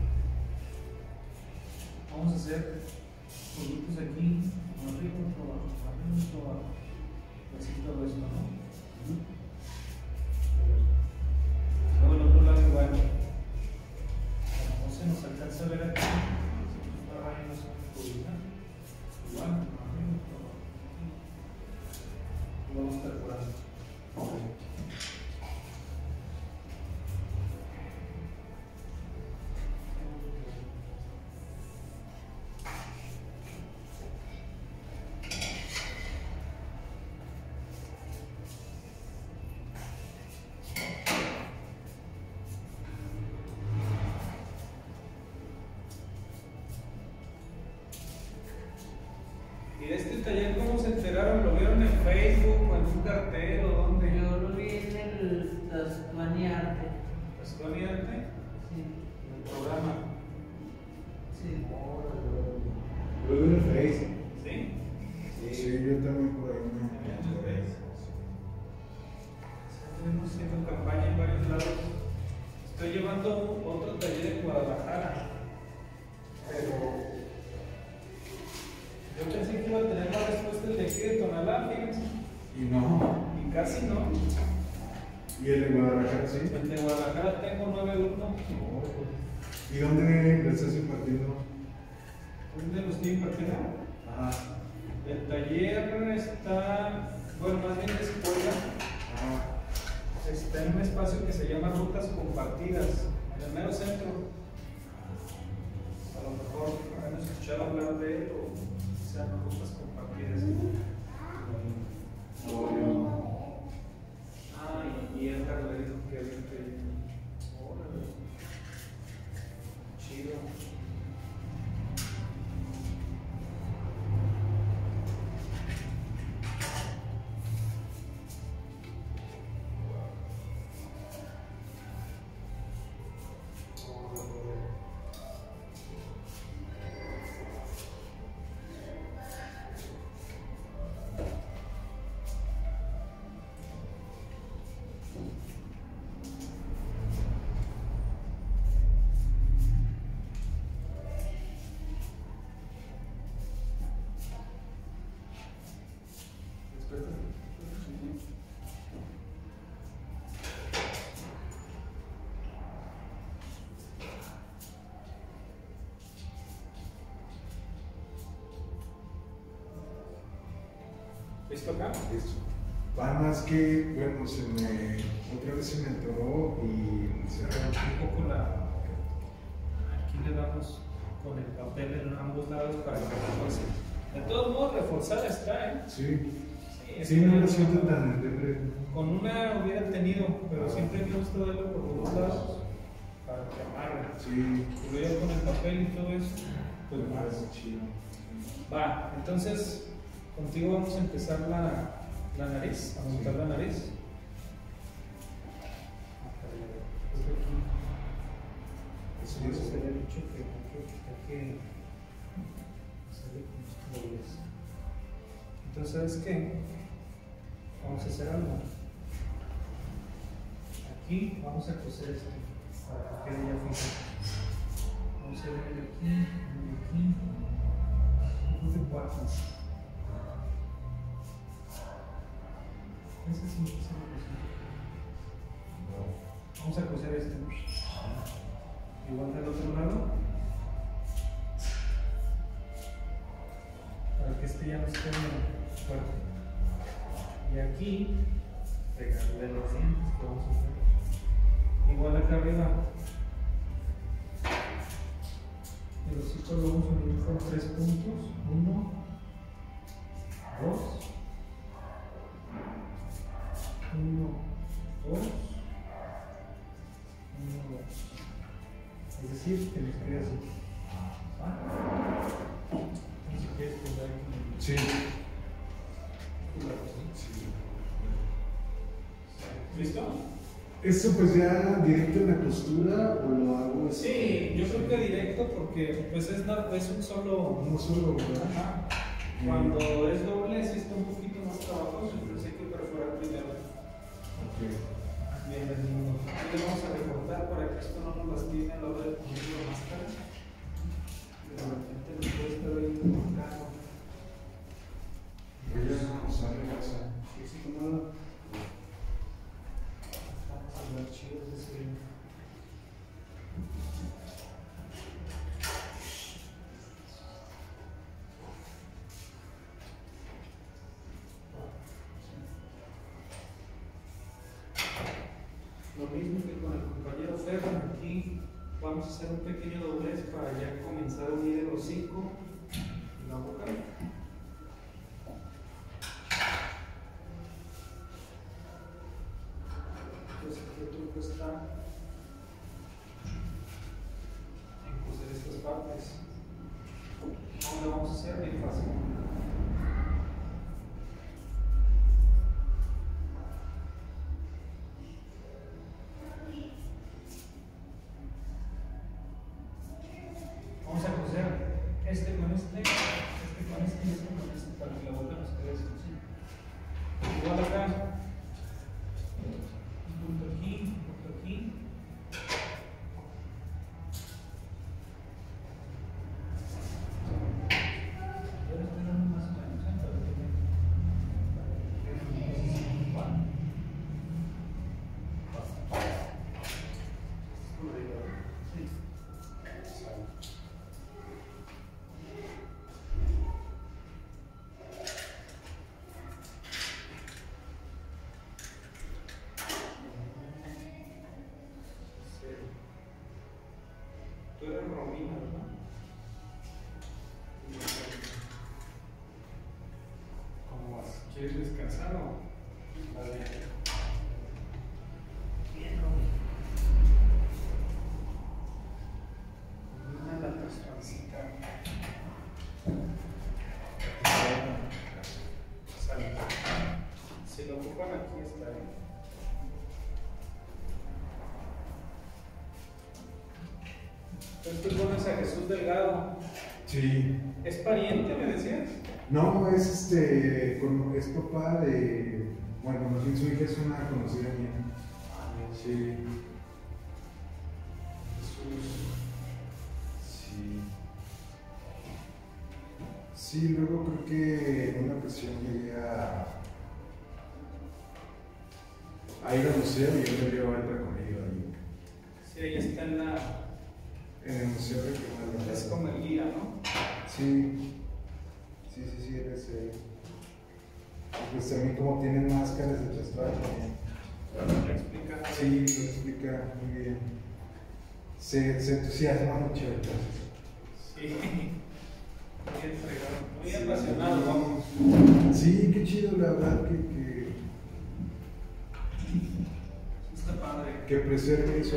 Vamos a hacer pollitos aquí, arriba, otro abajo, arriba, otro abajo. Así todo esto, ¿no? Luego el otro lado igual. Como no se nos alcanza a ver aquí, esta raya no se nos publica. Igual, arriba, otro abajo. Y vamos perforando. ¿Y de este taller cómo se enteraron? ¿Lo vieron en Facebook o en un cartel o dónde? Yo lo vi en el Tasmani Arte. ¿Tasmani Arte? Sí, En el programa. sí. Lo veo en el Face. ¿Sí? Sí, yo también por ahí me Estuvimos haciendo campaña en varios lados. Estoy llevando otro taller en Guadalajara. Pero yo pensé que iba a tener más respuesta el de aquí de Tonalá, fíjense. Y no. Y casi no. ¿Y el de Guadalajara sí? El de Guadalajara tengo 9 alumnos. ¿Y dónde lo estás impartiendo? ¿Dónde lo estoy impartiendo? Ajá. El taller está, bueno, más bien de escuela. Ajá. Está en un espacio que se llama Rutas Compartidas, en el mero centro. A lo mejor han escuchado hablar de él o sean rutas compartidas. Ah, y Edgar le dijo que había un taller. Órale. Chido. ¿Listo acá? Listo. Va más que, bueno, otra vez se me atoró y se Un poco aquí le damos con el papel en ambos lados para que refuerce. De todos modos, reforzada está, ¿eh? Sí, Sí, sí, no lo siento tan endeble. con una hubiera tenido, pero siempre me gusta darlo por los dos lados para que amarre. Sí, Y luego con el papel y todo eso, pues me más. parece chido. Va, entonces contigo vamos a empezar la nariz, a montar la nariz. Eso ya se había dicho que hay que hacerle con estos dobles. Entonces, ¿sabes qué? Vamos a hacer algo. Aquí vamos a coser esto para que quede ya fijo. Vamos a ver aquí, yo creo que 4. Ese sí, ese no. Vamos a coser este. Igual del otro lado. Para que este ya no esté fuerte. Y aquí, pegarle los dientes que vamos a hacer. Igual acá arriba. El hocico lo vamos a unir con 3 puntos. 1, 2, 1, 2, 1, 2. Es decir, que nos quede así. ¿Ah? Si quieres pegar con el... Sí. Sí. ¿Listo? ¿Esto pues ya directo en la costura o lo hago así? Sí, yo creo que directo porque pues es un solo... No solo, ¿verdad? Ajá. Cuando es doble sí está un poquito más trabajoso, entonces hay que perforar primero. Ok. Bien, aquí le vamos a recortar para que esto no nos lastime a la hora de ponerlo más tarde. De repente nos puede estar ahí colocando. Voy a usar la casa. Sí, sí, como no. Vamos a hablar chidos de ese. Lo mismo que con el compañero Ferro, aquí vamos a hacer un pequeño doblez para ya comenzar a unir el hocico y la boca. Entonces aquí el truco está en coser estas partes. ¿Cómo lo vamos a hacer? Bien fácil. Vamos a coser este con este con este y este con este para que la boca nos quede así. Igual acá. Un punto aquí, un punto aquí. Yo le estoy dando más o menos, para que vean. Igual. Sí. Tú eres Romina, ¿verdad? ¿Cómo vas? ¿Quieres descansar o? Vale. Bien, Romina. Romina la transparencita. Sale. Si lo ocupan aquí está bien. Entonces tú pones a Jesús Delgado. Sí. ¿Es pariente, me decías? No, es es papá de. Bueno, más bien su hija es una conocida mía. Sí. Jesús. Sí. Sí, luego creo que en una ocasión llegué a ir al museo y él me dio el recorrido ahí. Sí, ahí está en la. En el museo regional. Es como el guía, ¿no? Sí. Sí, él es Pues también como tienen máscaras de vestuario también. ¿Me explica? Sí, lo explica muy bien. Se entusiasma mucho entonces. Sí. Muy entregado, muy apasionado, vamos. Sí, qué chido, la verdad Está padre. que preserve eso.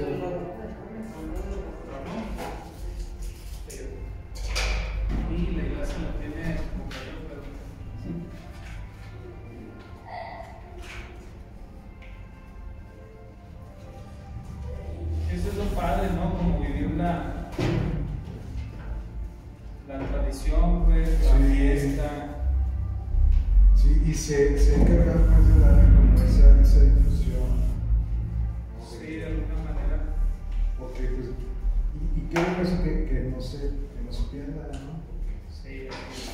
Y la iglesia la tiene como cayó, pero. Eso es lo padre, ¿no? Como vivir la tradición, pues, la Sí. fiesta. Sí, y se encarga más de darle como esa difusión. Sí, de alguna manera. Porque pues, y qué bueno eso que no se pierda, ¿no? Sí,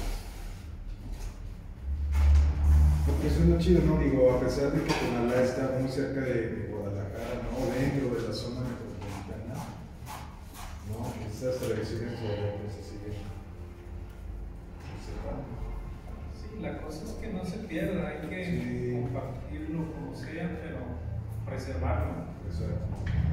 Porque eso es lo chido, ¿no? Digo, a pesar de que Tonalá está muy cerca de Guadalajara, ¿no? Dentro de la zona metropolitana, ¿no? Estas tradiciones pues, se siguen observando. sí, la cosa es que no se pierda, hay que Sí. compartirlo como sea, pero preservarlo. Exacto.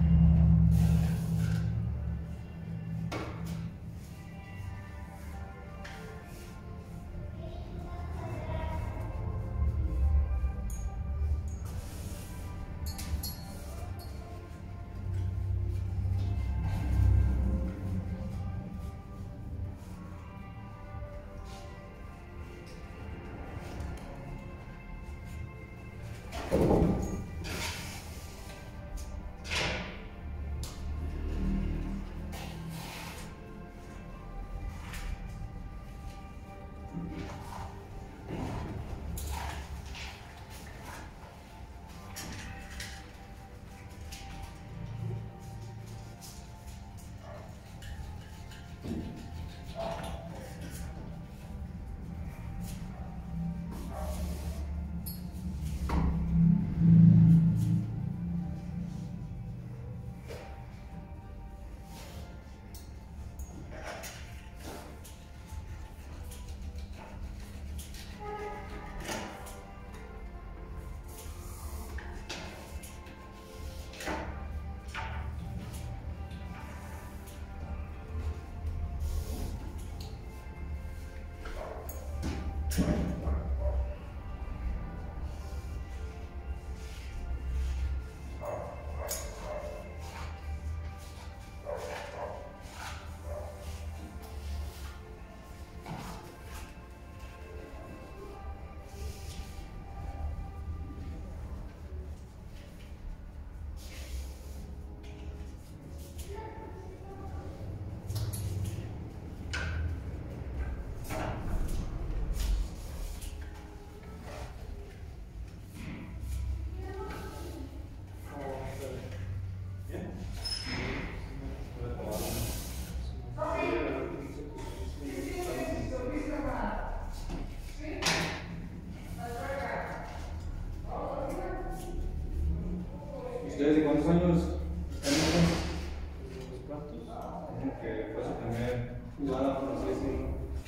¿Ustedes de cuántos años están en ¿Los cuantos? como que fue su primer jugada, por así decirlo?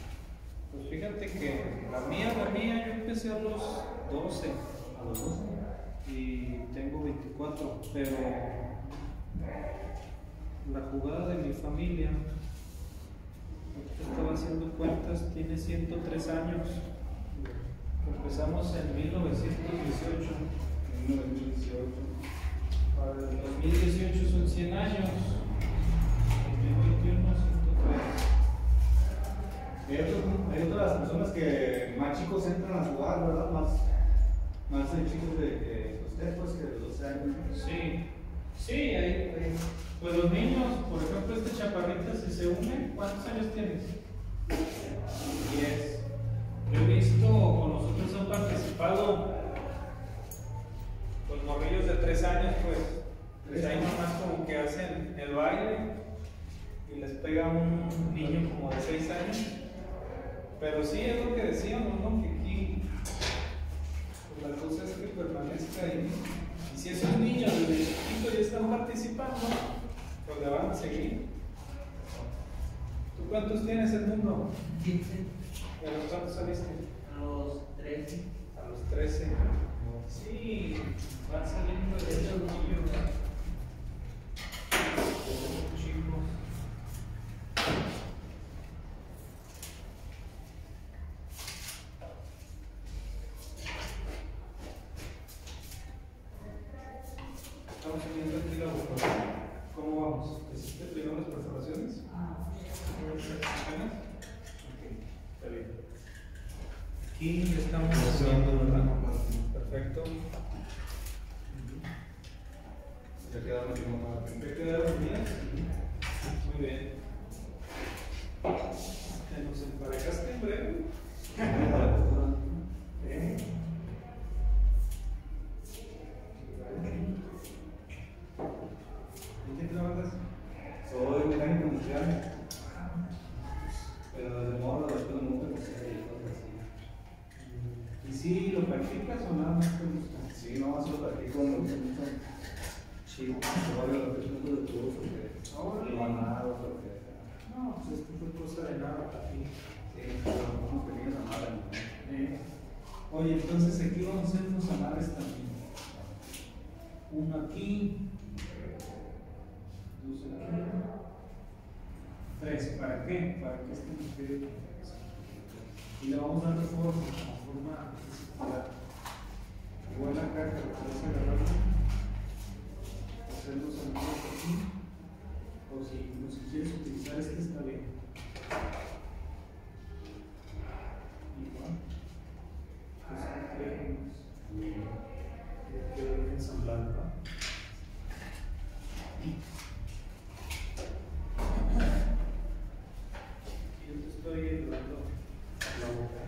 Pues fíjate que la mía, yo empecé a los 12. ¿A los 12? Y tengo 24, pero la jugada de mi familia, ahorita estaba haciendo cuentas, tiene 103 años. Empezamos en 1918, En 1918. para el 2018 son 100 años, 2021 103. Hay otras personas que más chicos entran a jugar, ¿verdad? Más chicos que usted, pues, que de 12 años. Sí, pues los niños, por ejemplo, este chaparrita, si se une, ¿cuántos años tienes? 10. Yo he visto, con nosotros han participado los morrillos de 3 años, pues ahí nomás como que hacen el baile y les pega un niño como de 6 años. Pero sí, es lo que decíamos, ¿no? Que aquí pues, la cosa es que permanezca ahí. Y si esos niños desde chiquitos ya están participando, pues le van a seguir. ¿Tú cuántos tienes, Edmundo? 15, ¿Y a los cuántos saliste? a los 13. A los 13. Sí, van saliendo de hecho los niños. Chicos. Estamos viendo aquí la boca. ¿Cómo vamos? ¿Hiciste primero las perforaciones? ¿Apenas? Ok, está bien. Aquí estamos haciendo, ¿verdad? Perfecto. Ya quedaron aquí nomás. ¿Me quedaron bien? Muy bien. ¿Te nos emparejaste en breve? ¿En qué trabajas? Soy mecánico industrial. Pero desde morro, después de mujer, pues sí, cosas así. ¿Y si lo practicas o nada más te gusta? Sí, no, eso lo practico mucho. Sí, yo veo lo que es un poco de todo, porque Órale. lo manado, porque. No, pues esto fue cosa de nada para ti. Sí, pero unos pequeños amarres, ¿no? Oye, entonces aquí vamos a hacer unos amarres también. Uno aquí, dos aquí, tres. ¿Para qué? Para que este nos quede con eso. Y le vamos dando forma circular. Igual acá que lo puedes agarrar, hacer los amarres aquí. O si quieres utilizar este está bien. Igual. Quedó ensamblado, ¿no? Yo te estoy ayudando la boca.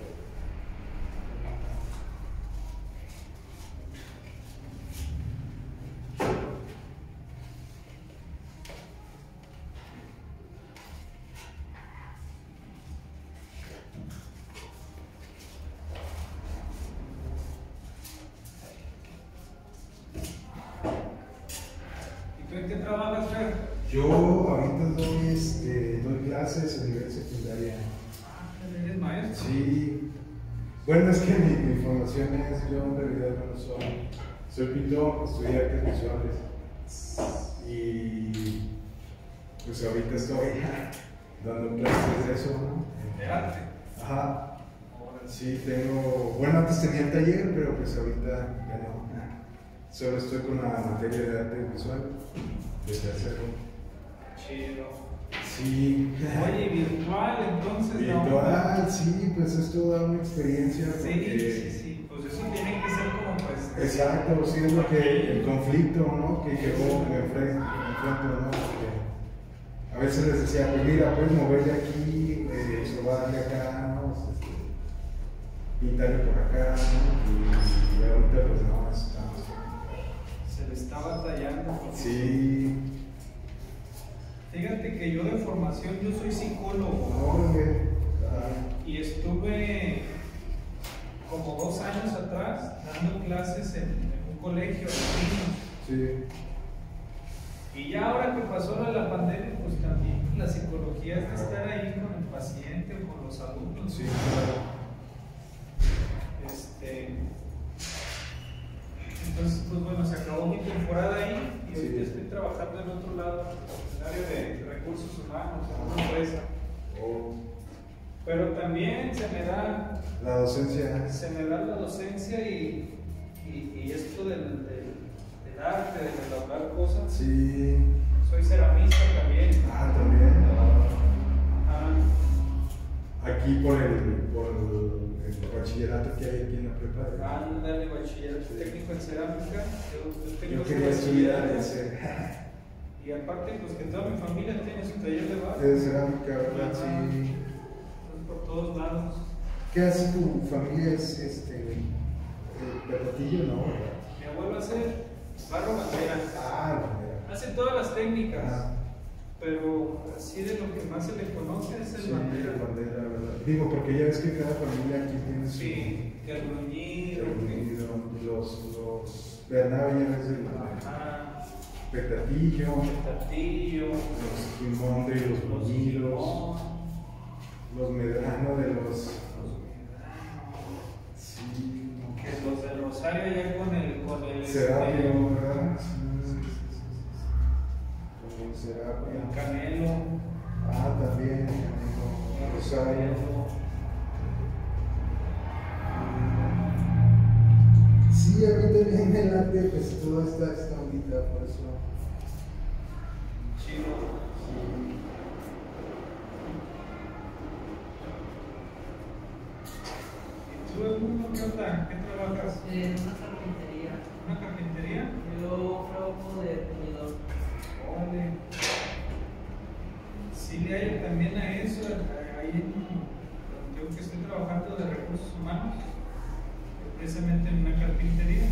¿En qué trabajas, Fer? Yo ahorita doy clases a nivel secundaria. ¿Eres maestro? Sí. Bueno, es que mi formación es, yo en realidad no soy pintor, estudié artes visuales. Y pues ahorita estoy dando clases de eso, ¿no? De arte. Ajá. Sí, bueno, antes tenía el taller, pero pues ahorita ya no. Solo estoy con la materia de arte visual, de tercero. Chido. Sí. Oye, virtual, entonces. Virtual, sí, pues es toda una experiencia. Sí. Pues eso tiene que ser como pues. Exacto, sí, es lo que el conflicto, ¿no? Que me enfrento, ¿no? Porque a veces les decía, pues mira, puedes mover de aquí, sobarle acá, ¿no? Pintarle por acá, ¿no? Y ahorita pues no, estamos. Se le está batallando. Sí. Fíjate que yo de formación, yo soy psicólogo. Órale. Y estuve como 2 años atrás dando clases en un colegio de niños. Sí. Y ya ahora que pasó la pandemia, pues también la psicología es de estar ahí con el paciente o con los alumnos. Sí, claro. Entonces, pues bueno, se acabó mi temporada ahí y ahorita Sí. estoy trabajando en otro lado, en el área de recursos humanos, en una empresa. Oh. Pero también se me da La docencia. la docencia y esto del arte, de elaborar cosas. Sí. Soy ceramista también. También. Ajá. Aquí por el bachillerato que hay aquí en la prepa. Ándale, bachillerato técnico en cerámica. Yo quería estudiar ese. Y aparte, pues que toda mi familia tiene su taller de bar. De cerámica, ¿verdad? Ajá. Sí. Entonces, por todos lados. ¿Qué hace tu familia? ¿Es Pepatillo, no? Mi abuelo hace barro bandera. Bandera. Hace todas las técnicas. Ah. Pero así de lo que más se le conoce es el Sí, bandera. bandera, ¿verdad? Digo, porque ya ves que cada familia aquí tiene su. Sí, que el gruñido. Los Bernabé, ya ves el Ajá. Petatillo, El tartillo. los Quimón de los Gruñidos, los Medrano de los. Sí. Rosario ya con el Serapio, ¿verdad? Sí, con el el Serapio. Canelo. Ah, también, Canelo. Rosario. Sí, a mí también me late, pues toda esta ondita, por eso. Chido. Sí. ¿Y tú, Edmundo, qué onda? ¿Qué trabajas? En una carpintería. ¿Una carpintería? Yo trabajo de comedor. Órale. Sí, le hay también a eso, ahí yo que estoy trabajando de recursos humanos, precisamente en una carpintería.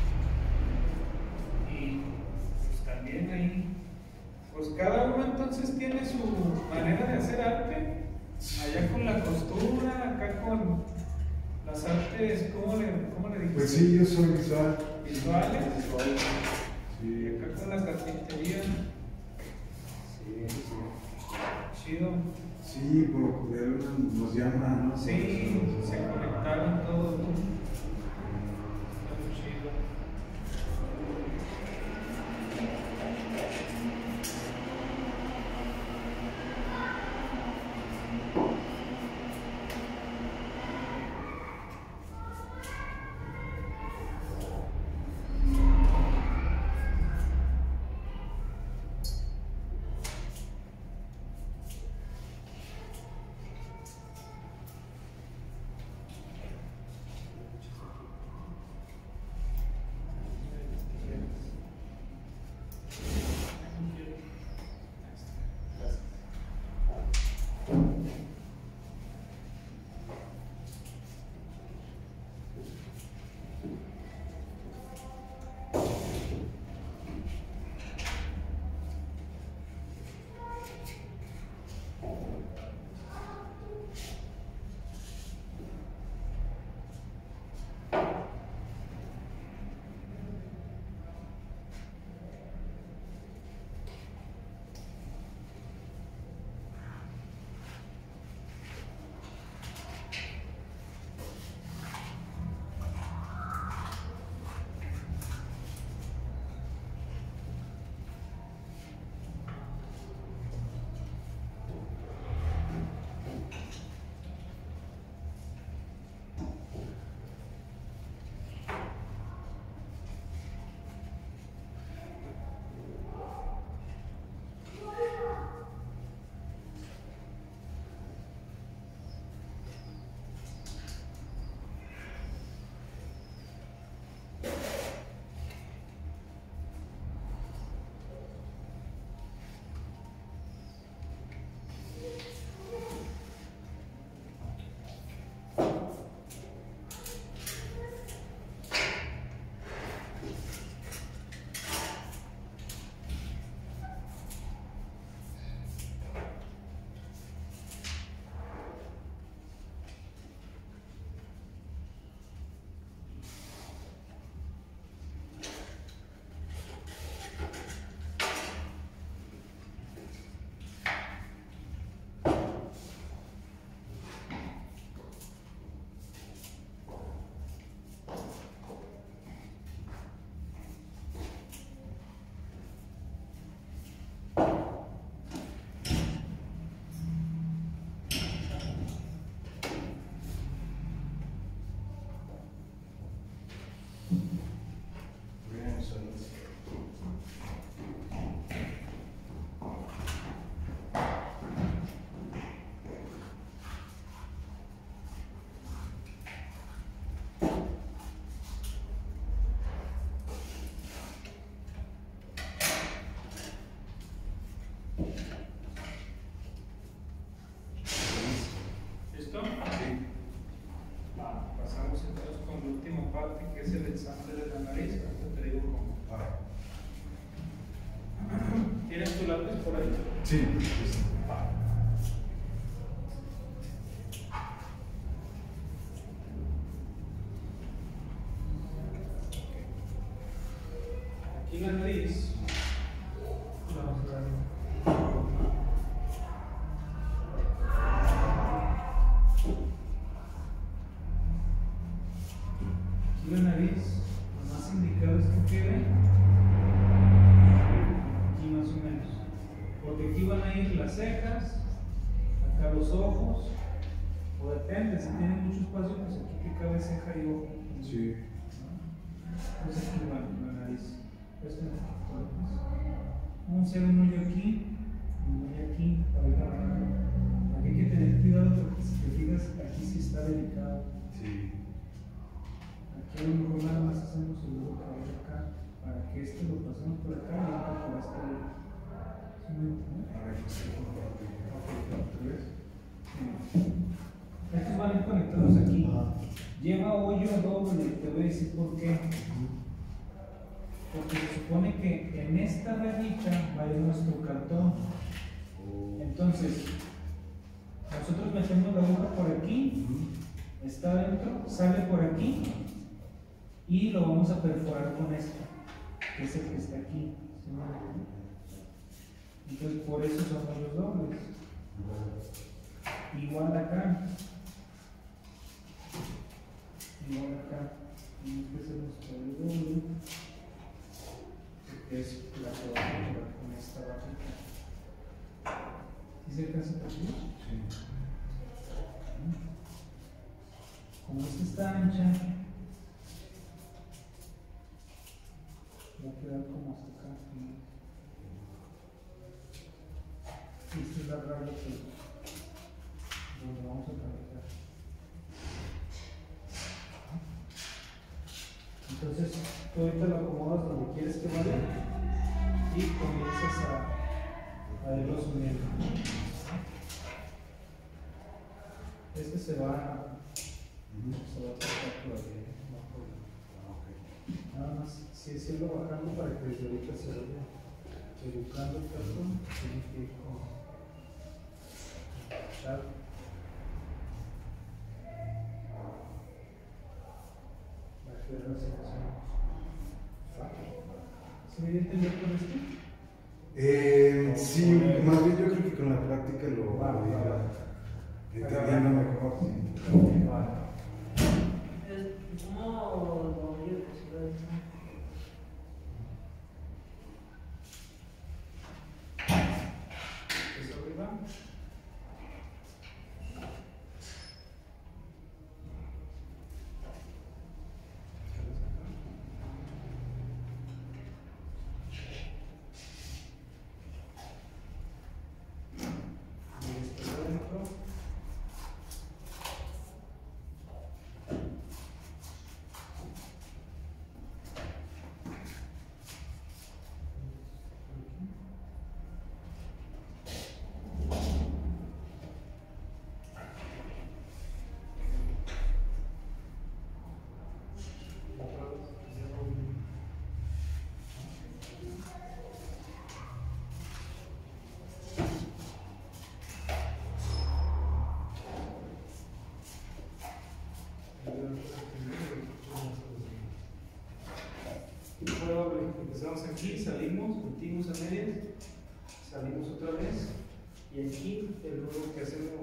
Y pues también ahí, pues cada uno entonces tiene su manera de hacer arte, allá con la costura, acá con las artes, ¿cómo le dijiste? Pues sí, yo soy visual. Visuales. Y Sí, acá con la carpintería, sí, sí. chido. Sí, por él nos llama, ¿no? Sí, se conectaron todos, ¿no? Está muy chido. ¿Listo? Sí. Va, pasamos entonces con la última parte que es el ensamble de la nariz. Ahorita te digo cómo. Ah, ¿Tienes tu lápiz por ahí? sí, sí. Va. Aquí la nariz. Vamos a ver. Aquí Aquí la nariz, lo más indicado es que quede aquí más o menos. Porque aquí van a ir las cejas, acá los ojos, o depende, si tienen mucho espacio, pues aquí que cabe ceja y ojo. Sí. Pues aquí va la nariz. Vamos a hacer un hoyo aquí, para acá. Aquí hay que tener cuidado porque si te fijas, aquí sí está delicado. Sí. Aquí a lo mejor nada más hacemos el dedo cabello acá, para que este lo pasemos por acá y acá por este lado. ¿Sí me entiendes? A ver, pues sí, por favor. ¿Otra vez? Estos van a ir conectados aquí. Lleva hoyo doble, te voy a decir por qué. Porque se supone que en esta rayita va a ir nuestro cartón. Entonces, nosotros metemos la aguja por aquí, está adentro, sale por aquí y lo vamos a perforar con esto, que es el que está aquí. ¿Sí me entiendes? Entonces, por eso son hoyos dobles. Igual acá. Igual acá. Tenemos que hacer nuestro hoyo doble. Que es la que vamos a jugar con esta barrita. ¿Sí se alcanza a percibir? Sí. Como esta está ancha, va a quedar como hasta acá. Esta es la raya que donde vamos a trabajar. Entonces, tú ahorita lo acomodas donde quieres que vaya y comienzas a irlo subiendo. Este se va a tratar todavía, no hay problema. Nada más, si es irlo bajando para que desde ahorita se vaya educando el cartón, tiene que ir con ¿Se me dio a entender con esto? Sí, más bien yo creo que con la práctica lo voy a ir entendiendo mejor. ¿Cómo lo digo? ¿Es arriba? Empezamos aquí, salimos, metimos a medias, salimos otra vez y aquí el nudo que hacemos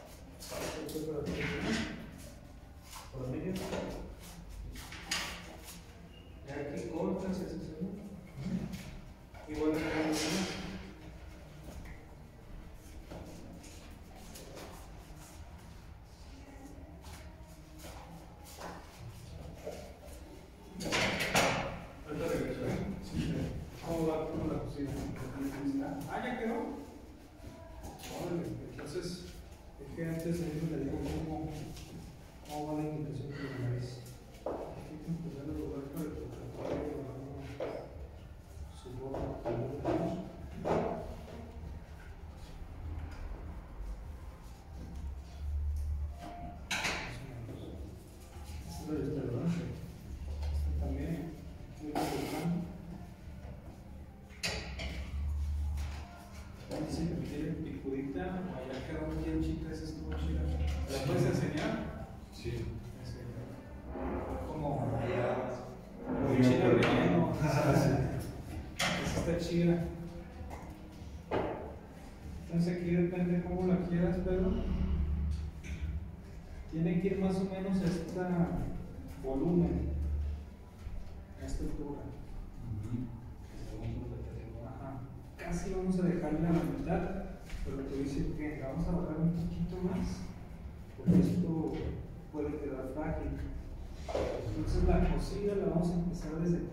por medio, y aquí cortas y haces el nudo. Igual acá lo hacemos. Ya quedó. Órale, entonces, es que antes de eso le digo cómo va la indicación que le nariz. Aquí hay que empezar a lograr para que el tatuaje su boca. Esta es la de esta, ¿verdad? Esta también. Muy importante. Dice que me tiene picudita, allá quedó bien chica, esa estuvo chida. ¿La puedes enseñar? Sí. Como Muy chile bien, relleno. sí. Esa está chida. Entonces aquí depende cómo la quieras, pero tiene que ir más o menos a este volumen. a esta altura. Ajá. Casi vamos a dejarla a la mitad, pero te voy a decir que la vamos a bajar un poquito más, porque esto puede quedar frágil. Entonces la cosida la vamos a empezar desde aquí.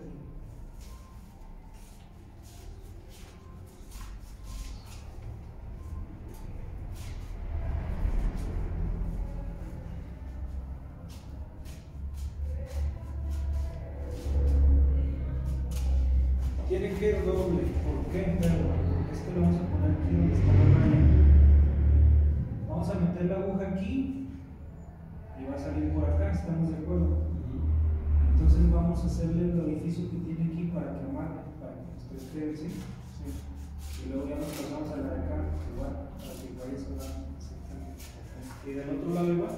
Tiene que ir doble. ¿Por qué? Porque esto lo vamos a poner aquí donde está la raya. Vamos a meter la aguja aquí y va a salir por acá, ¿estamos de acuerdo? Entonces vamos a hacerle el orificio que tiene aquí para que amarre, para que esto esté, ¿sí? Sí. Y luego ya nos pasamos a la de acá, igual, para que vaya sobrando. Y del otro lado igual.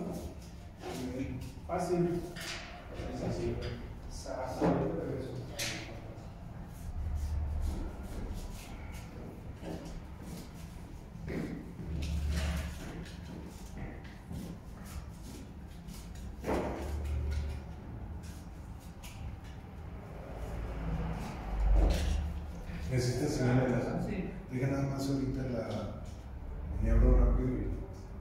Fácil. Es así. Exacto. ¿Necesitas señal de la? Sí. Deja nada más ahorita me abro rápido y.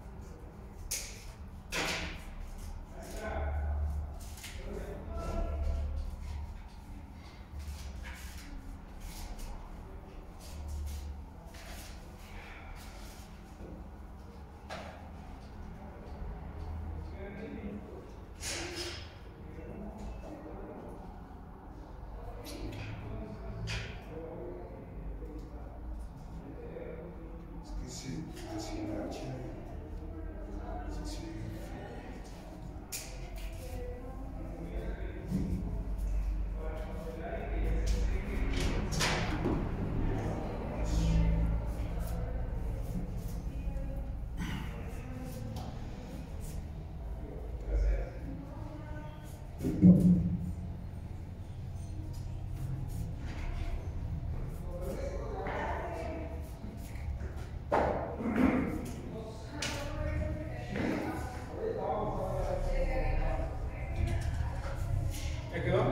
¿Ya quedó?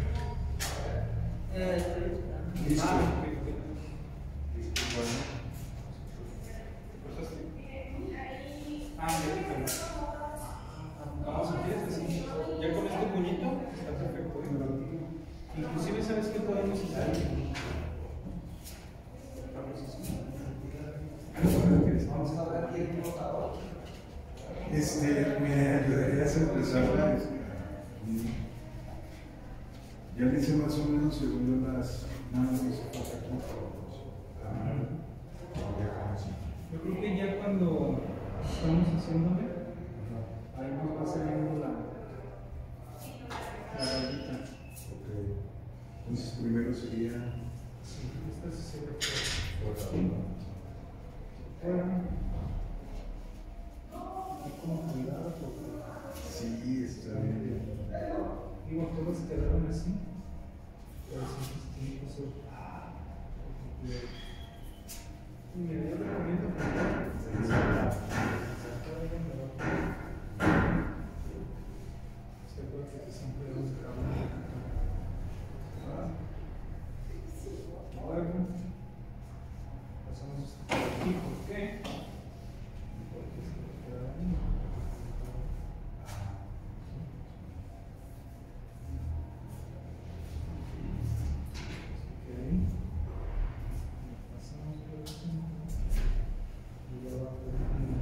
Listo. Vamos a empezar así. Ya con este puñito está perfecto. Inclusive, ¿sabes qué podemos hacer? Vamos a ver aquí el rotador. Me ayudarías a empezar. Ya le hice más o menos según las manos de su Yo creo que ya cuando estamos haciéndole, ahí nos va saliendo la rayita. Ok. Entonces primero sería. Sí, esta sí se ve fuera. Y con cuidado porque Sí, está bien. digo, todos quedaron así. Pero sí, tiene que ser. Mira, yo recomiendo que siempre debemos dejar luego pasamos esto por aquí. ¿Por qué? Porque se le queda ahí. Pasamos por aquí y ya va por aquí.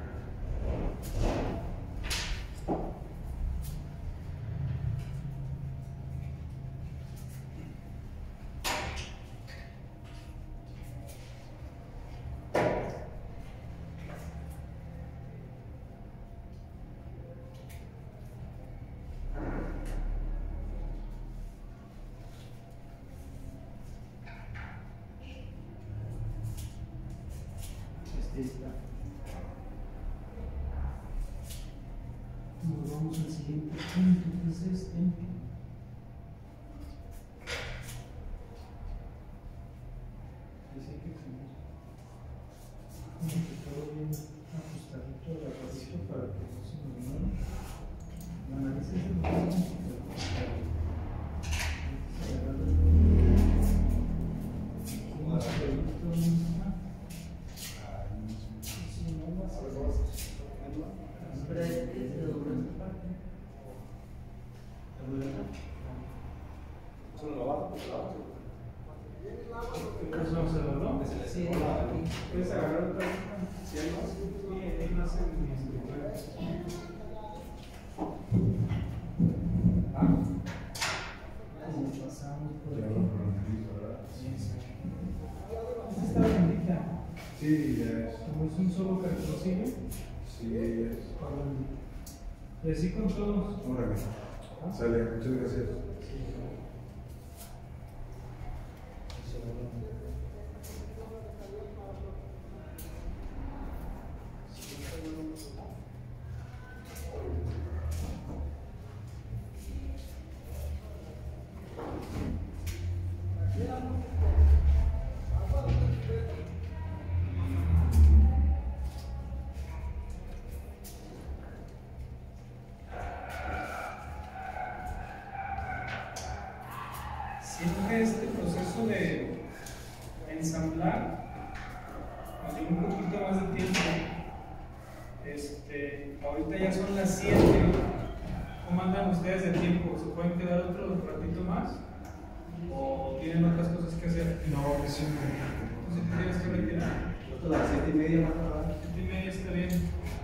Está. Nos vamos al siguiente punto, que es este. Dice que todo bien ajustadito, agarradito para que no se nos mueva. La nariz es el mismo, pero Sí, ya es. Como es un solo cartoncillo. Sí, ya es. Y así con todos. Órale. Sale, muchas gracias. Siempre este proceso de ensamblar nos lleva un poquito más de tiempo. Ahorita ya son las 7. ¿Cómo andan ustedes de tiempo? ¿Se pueden quedar otro ratito más? ¿O tienen otras cosas que hacer? No, que sí Entonces te tienes que retirar. Nosotros a las 7:30 más tarde. 7:30 está bien.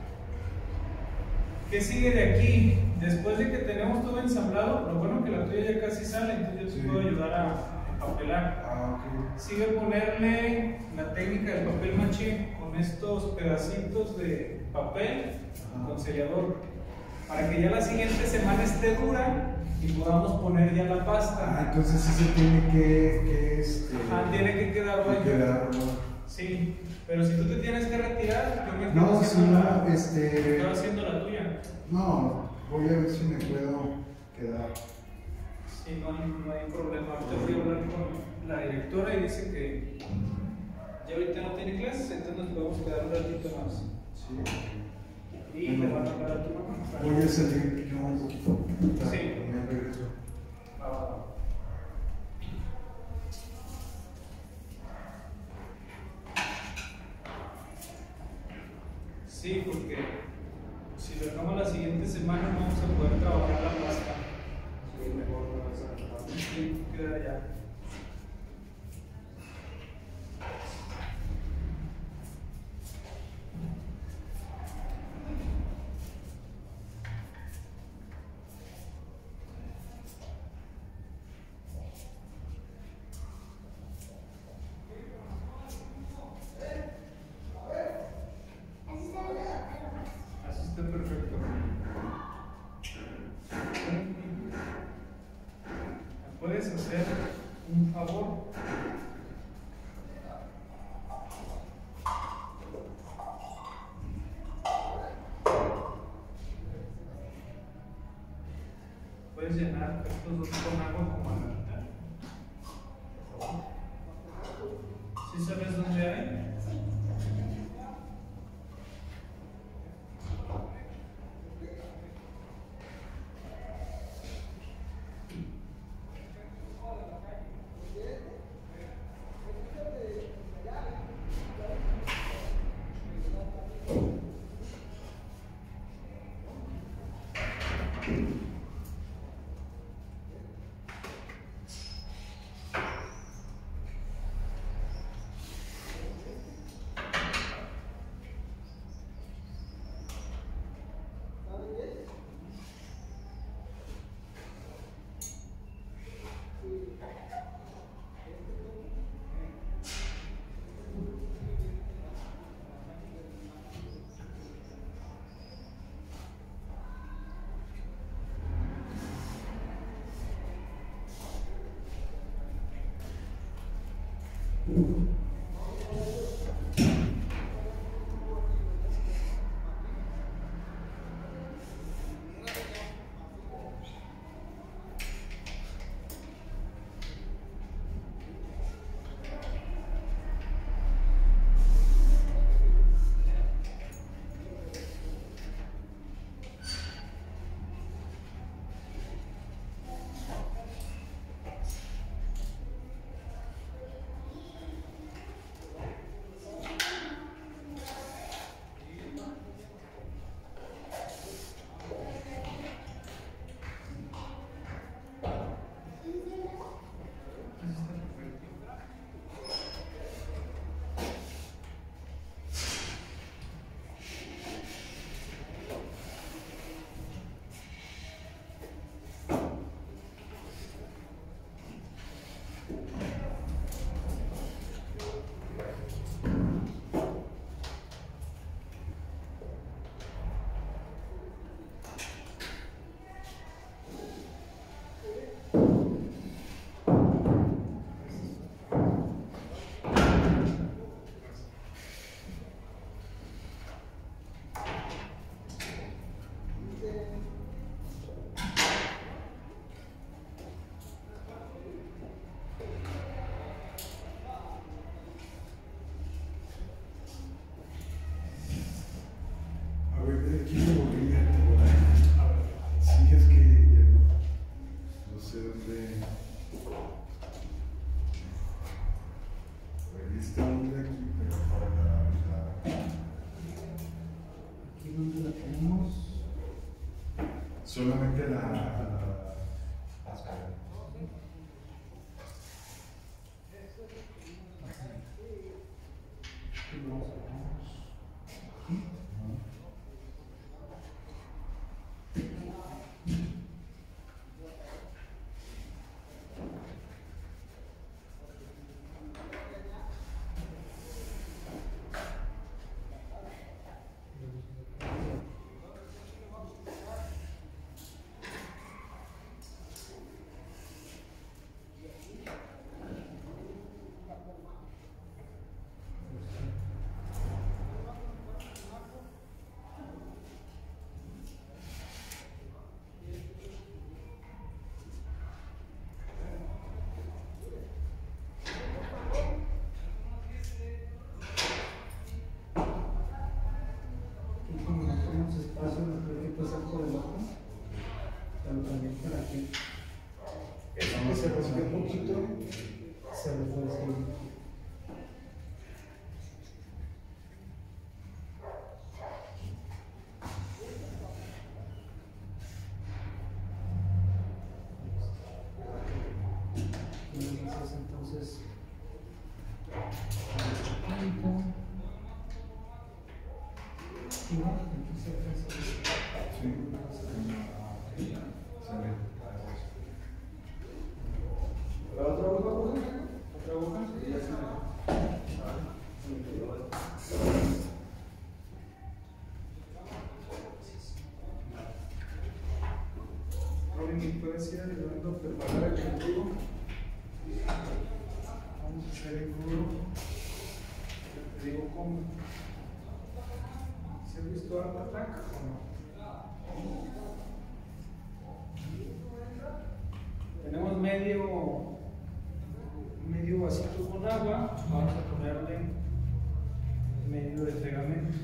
¿Qué sigue de aquí? Después de que tenemos todo ensamblado, lo bueno que la tuya ya casi sale, entonces yo te Sí. puedo ayudar a empapelar. Ah, ok. Sigue ponerle la técnica del papel maché con estos pedacitos de papel con sellador para que ya la siguiente semana esté dura y podamos poner ya la Ah, pasta. entonces sí se tiene que Tiene que quedar hoy. quedar, ¿no? Sí, pero si tú te tienes que retirar, yo me quedo No, si haciendo no, me quedo haciendo la tuya. no, voy a ver si me puedo quedar. Sí, no hay problema. Ahorita voy a hablar con la directora y dice que ya ahorita no tiene clases, entonces nos podemos quedar un ratito más. Sí. Y le van a hablar a tu mamá. Voy a salir yo un poquito. Sí. Me regreso. Va, va, va. Sí, porque si lo dejamos la siguiente semana no vamos a poder trabajar la pasta. Sí, mejor no vas a trabajar. Sí, queda ya. Así está bien. Así está perfecto. ¿Me puedes hacer un favor? ¿Puedes llenar estos dos con agua como a la mitad? ¿Sí sabes dónde hay? solamente la Y como no tenemos espacio, no creo que pasar por el ojo, pero también para que se rasgue un poquito, se le puede seguir. Entonces, igual, entonces, ¿La otra boca, Jorge? ¿Otra boca? Sí, ya está. Robin, ¿me puedes ir ayudando a preparar el engrudo? Vamos a hacer engrudo. Ya te digo cómo. ¿Se ha visto Art Attack o no? Tenemos medio vasito con agua. Vamos a ponerle medio de pegamento.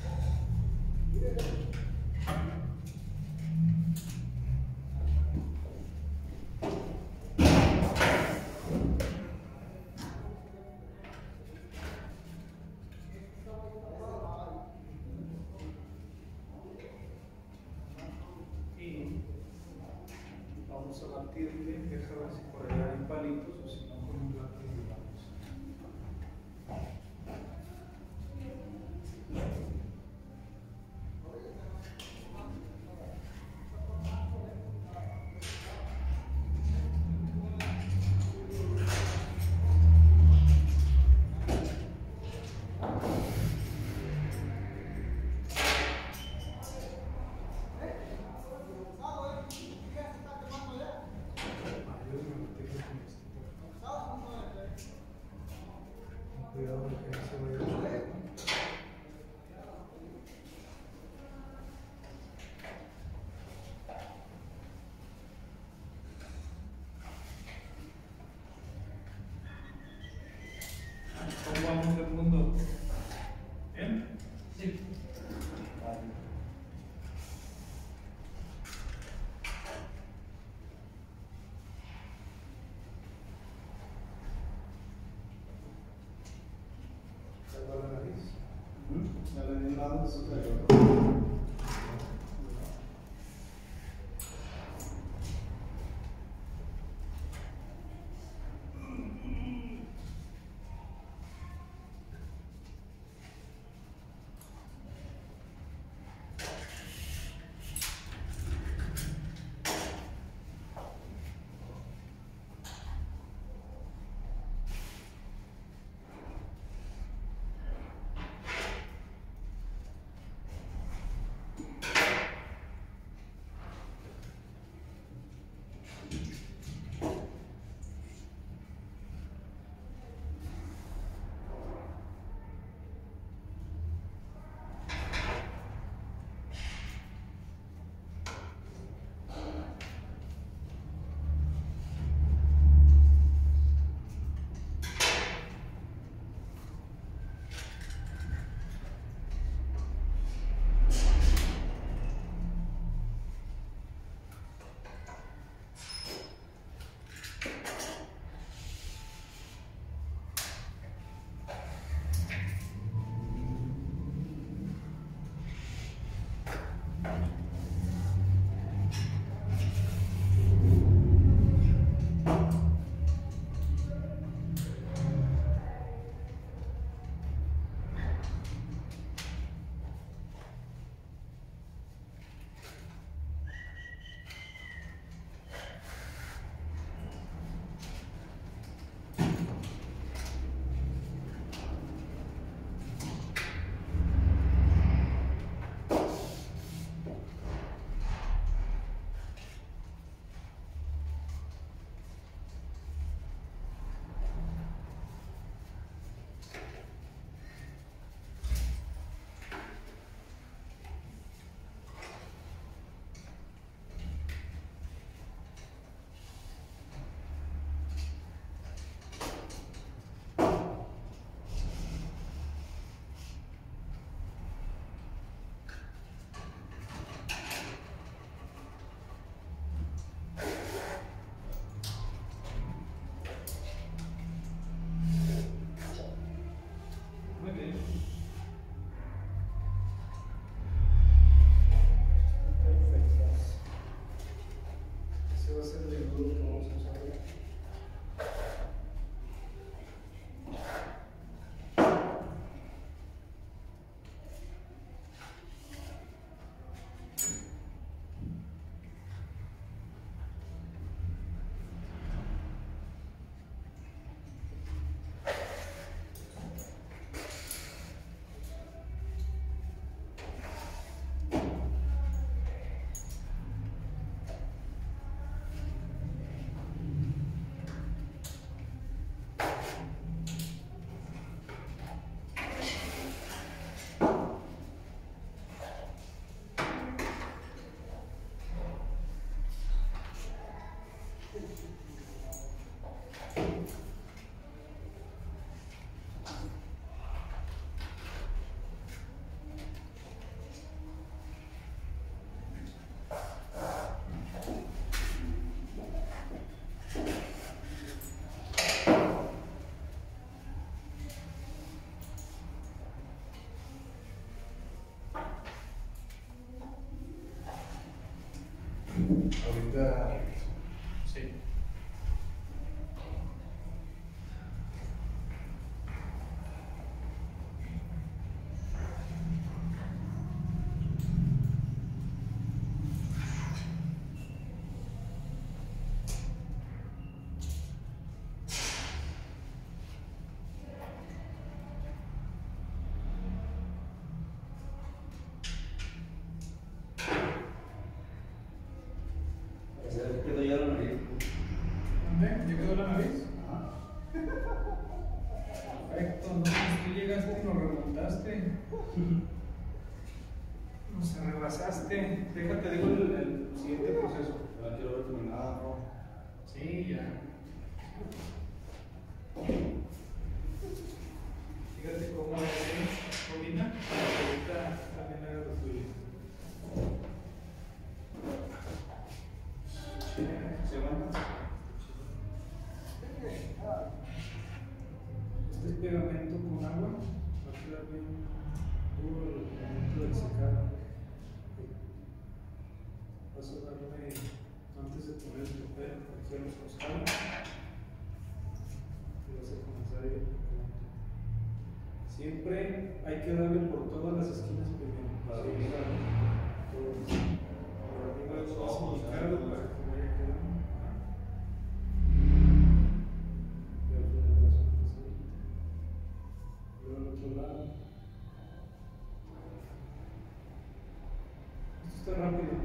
Y vamos a batirle, deja ver si por allá hay palitos o si no con un lápiz de vamos. Cuidado que no se vaya a chocar. ¿Cómo vamos del mundo? ¿Bien? Sí. Vale. Salva la nariz. Dale de un lado, nosotros del otro. va a ser el embudo que vamos a usar ahora. Ahorita. Sí. Quedó ya la nariz. ¿Dónde? ¿Ya quedó la nariz? Perfecto, no, tú llegaste y nos remontaste. Nos rebasaste. Déjate, digo el siguiente proceso. Ya quiero ver terminada, ¿no? Sí, ya. Fíjate cómo es, Romina. Ahorita también haga lo tuyo. ¿Se aguanta? Este es pegamento con agua. Va a quedar bien duro el momento del secado. Vas a darle, antes de poner el papel, aquí a los costados. Y vas a comenzar a ir aplicando. Siempre hay que darle por todas las esquinas primero. Para Sí, arriba. todas. Por arriba Los lo vas a ojos, indicar ¿no? para que vaya quedando. Ajá. Y al final vas a empezar. Luego al otro lado. Esto está rápido.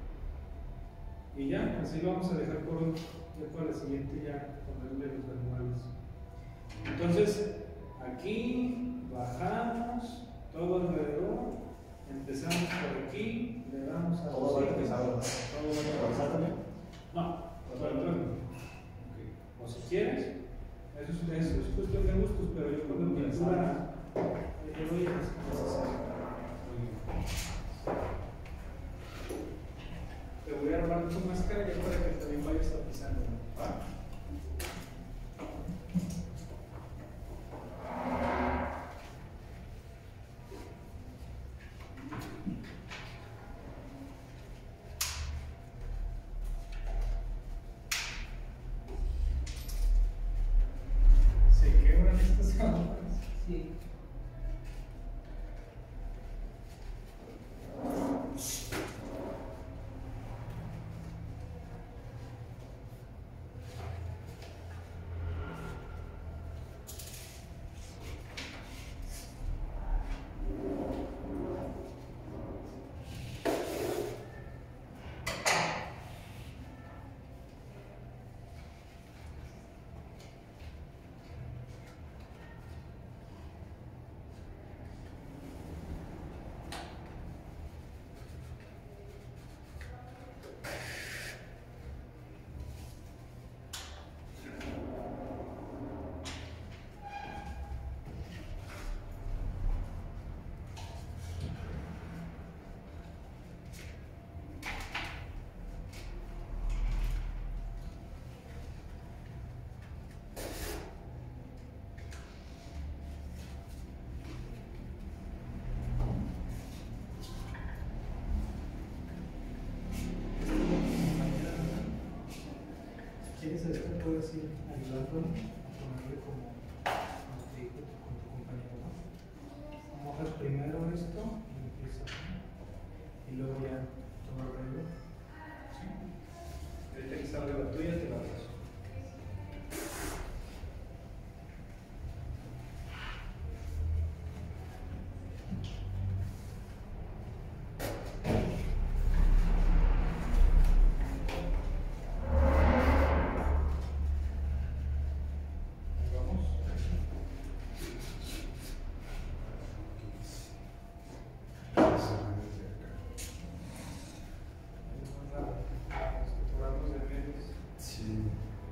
Y ya, así lo vamos a dejar por hoy. Ya para la siguiente ya ponerle los animales. Entonces, aquí bajamos todo alrededor, empezamos por aquí, le damos a Todo va a empezar, ¿verdad? Todo va a ¿Avanzar empezar. también? No, todo el rato. O si quieres, eso es cuestión de gustos, pero yo cuando pintura, yo voy a necesario. Te voy a robar tu máscara ya para que también vayas tapizando. ¿Va? Se quebran estas cámaras. Sí. quieres ahorita puedes ir ayudándolo a ponerle como te dijo con tu compañero, ¿no? Mojas primero esto y empiezas, ¿no? Y luego ya todo alrededor. ¿Sí? Ahorita que salga la tuya te la paso. Sí.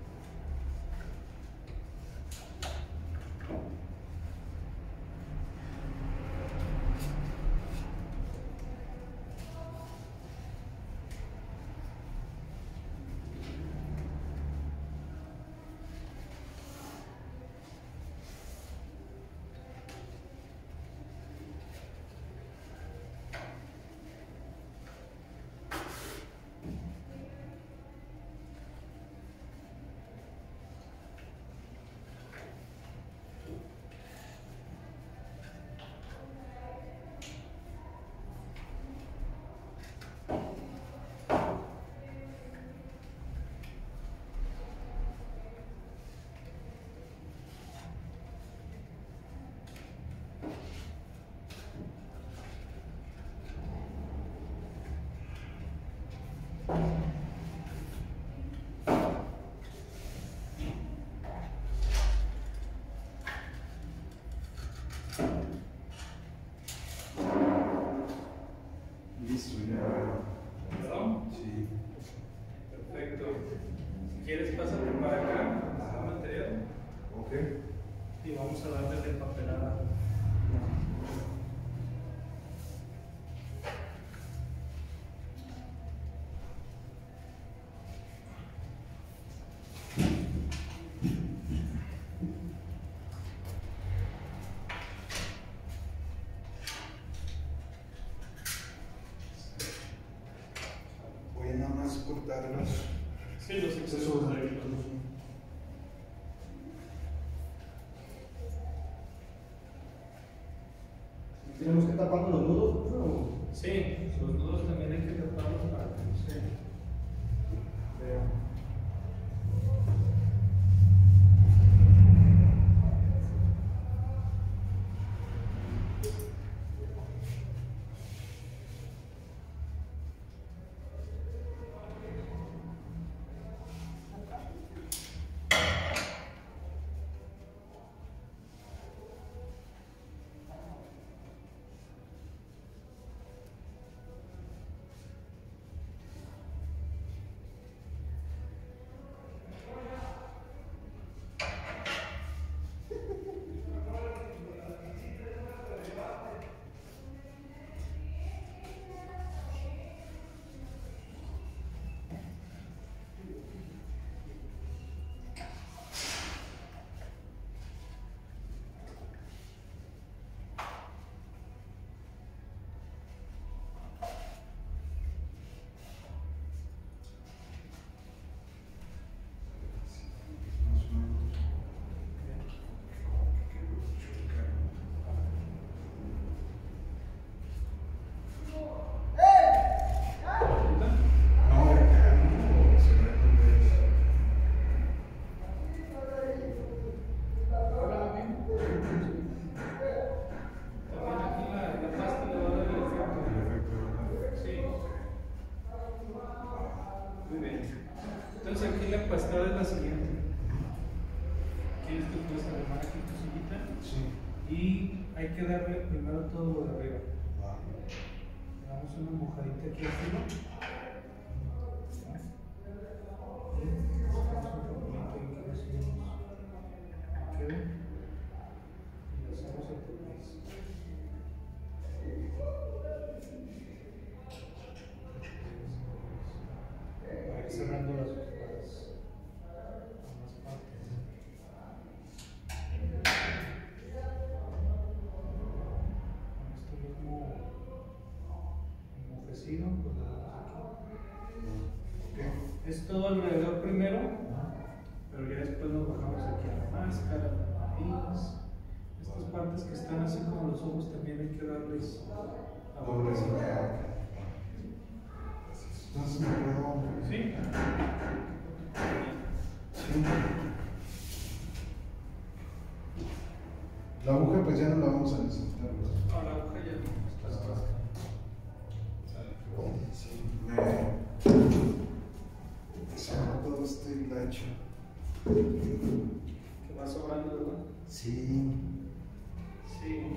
Listo, ya. ¿Perdón? Sí. Perfecto. Si quieres, pásate para acá, donde está el material. Ok. Y vamos a darle de papelada. Voy a nada más cortar los Sí, los excesos de ¿Tenemos que taparnos los nudos, profe, o? Sí, los nudos también hay que taparlos para que no se vean. Pastada es la siguiente. ¿Quieres que puedes armar aquí tu sillita? Sí. Y hay que darle primero todo lo de arriba. Va. Le damos una mojadita aquí arriba. Y buscamos un papelito y que recibimos. Ok. Y lo hacemos el tapiz. Para ir cerrando las partes. Pues es todo alrededor primero Pero ya después nos bajamos aquí a la máscara, la nariz. Estas partes que están así como los ojos también hay que darles Doble abordar. Entonces me puedo. ¿Sí? Sí. La aguja pues ya no la vamos a necesitar, ¿verdad? No, la aguja ya no está atrás. Sí, se ha todo este hilacho. Que va sobrando, ¿verdad? Sí. Sí.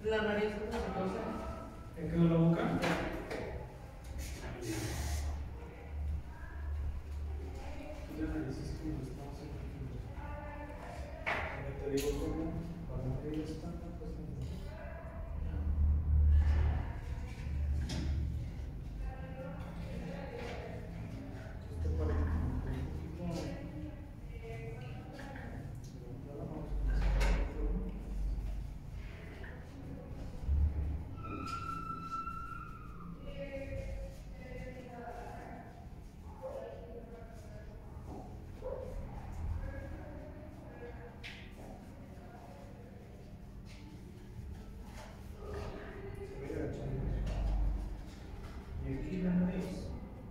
la nariz que se cosa. ¿Te quedó la boca? Tú ya me dices cómo lo estamos haciendo. Ahora te digo cómo, para abrir esta, pues esto para que me pegue un poquito. Levantar la mano, se ve agachando. Y aquí la nariz.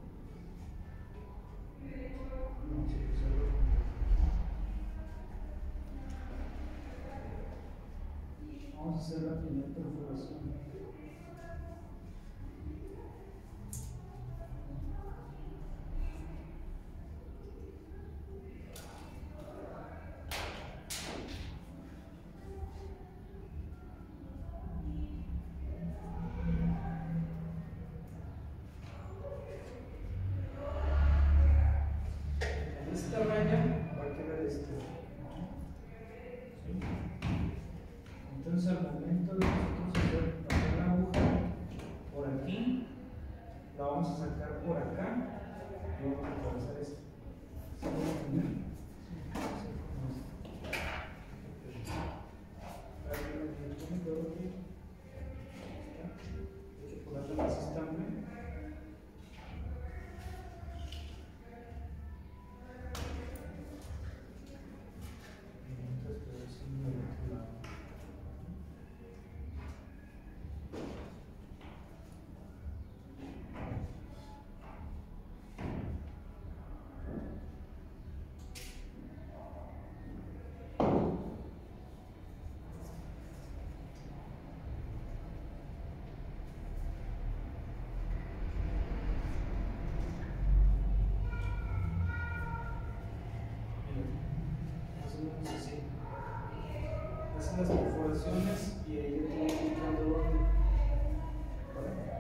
No, sí, se ve. Vamos a hacer la primera perforación. En esta raya va a quedar este. ¿Sí? Entonces al momento de nosotros pasar la aguja por aquí, la vamos a sacar por acá y vamos a atravesar esto. ¿Sí lo vamos a entender? Sí, así como esto. Aquí lo que pone todo aquí. Está. Hay que ponerle más estambre. Y mientras estoy haciendo del otro lado. Más o menos así. Hacen las perforaciones y ella tiene que ir dando orden. ¿Vale?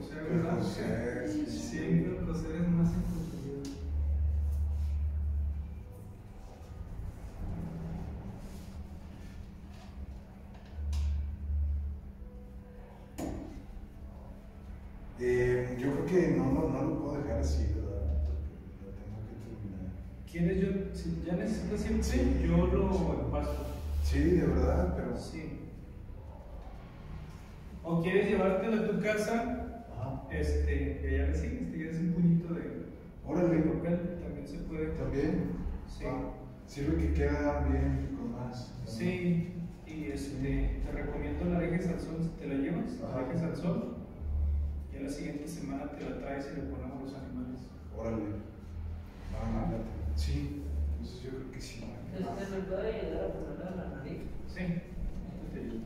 coser, ¿verdad? Coser, sí. Siempre el coser es más entretenido. Yo creo que no lo puedo dejar así, ¿verdad? Porque lo tengo que terminar. ¿Quieres yo? Si ya necesitas siempre, yo lo paso. Sí, de verdad, pero. Sí. ¿O quieres llevártelo a tu casa? Ajá. Que ya le sigues, te llevas un puñito de Órale. papel, también se puede. ¿También? Sí. Ah, sirve que queda bien con más. Sí, y te recomiendo la dejes al sol, te la llevas, la dejes al sol, y a la siguiente semana te la traes y le ponemos los animales. Órale. Ah, sí. Entonces yo creo que sí. ¿Me puede ayudar a ponerla en la nariz? Sí, te ayudo.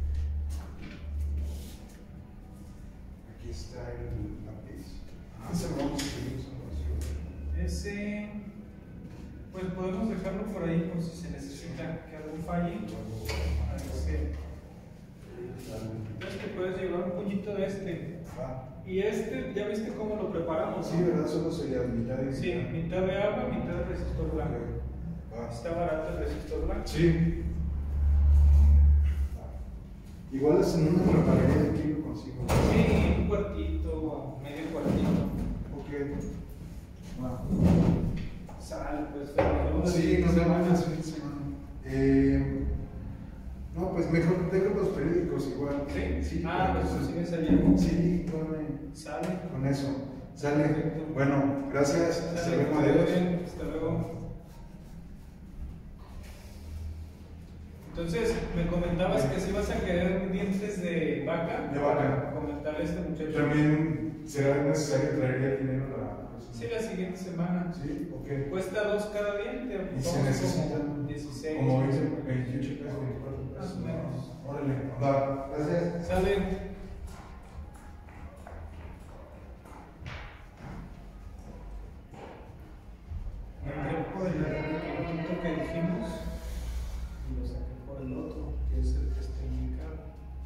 Aquí está el lápiz. Se lo vamos a escribir. Ese, pues podemos dejarlo por ahí por si se necesita que algo falle. Entonces te puedes llevar un puñito de este. Ah. Y ya viste cómo lo preparamos, Sí, ¿no? ¿verdad? Solo sería mitad y Sí, mitad de agua, mitad de resistor blanco. Ah. Está barato el resistor blanco. Sí. Igual es en una prepararía de aquí lo consigo. Sí, un cuartito, medio cuartito. Ok. Wow. Sale, pues. Sí, nos vemos el fin de semana. No, pues mejor dejo los periódicos igual. Sí. Ah, pues tú sigues allá. Sí, Sale. con eso. Sale. Perfecto. Bueno, gracias. Hasta Sale, luego. que te vaya Adiós. bien. Hasta luego. Entonces, me comentabas que si vas a querer dientes de vaca. De vaca. Para comentarle a este muchacho. También será necesario traer ya dinero a la. Sí, la siguiente semana. Sí, ok. Cuesta 2 cada diente. Y se vamos necesitan como 16. como 28 pesos, 24 Más pesos. o menos. Órale, va. Gracias. Sale. Entré por el punto que dijimos y lo saqué por el otro, que es el que está indicado.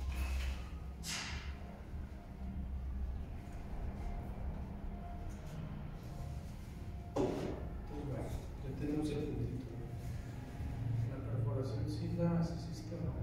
Pues bueno, ya tenemos el puntito. La perforación sí la hiciste, ¿no?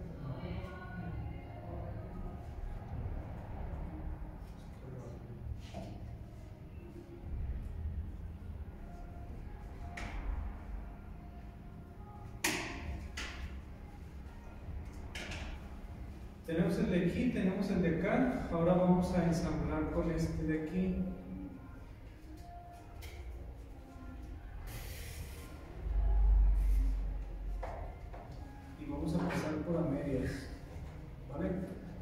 Tenemos el de aquí, tenemos el de acá. Ahora vamos a ensamblar con este de aquí. Y vamos a pasar por a medias. ¿Vale?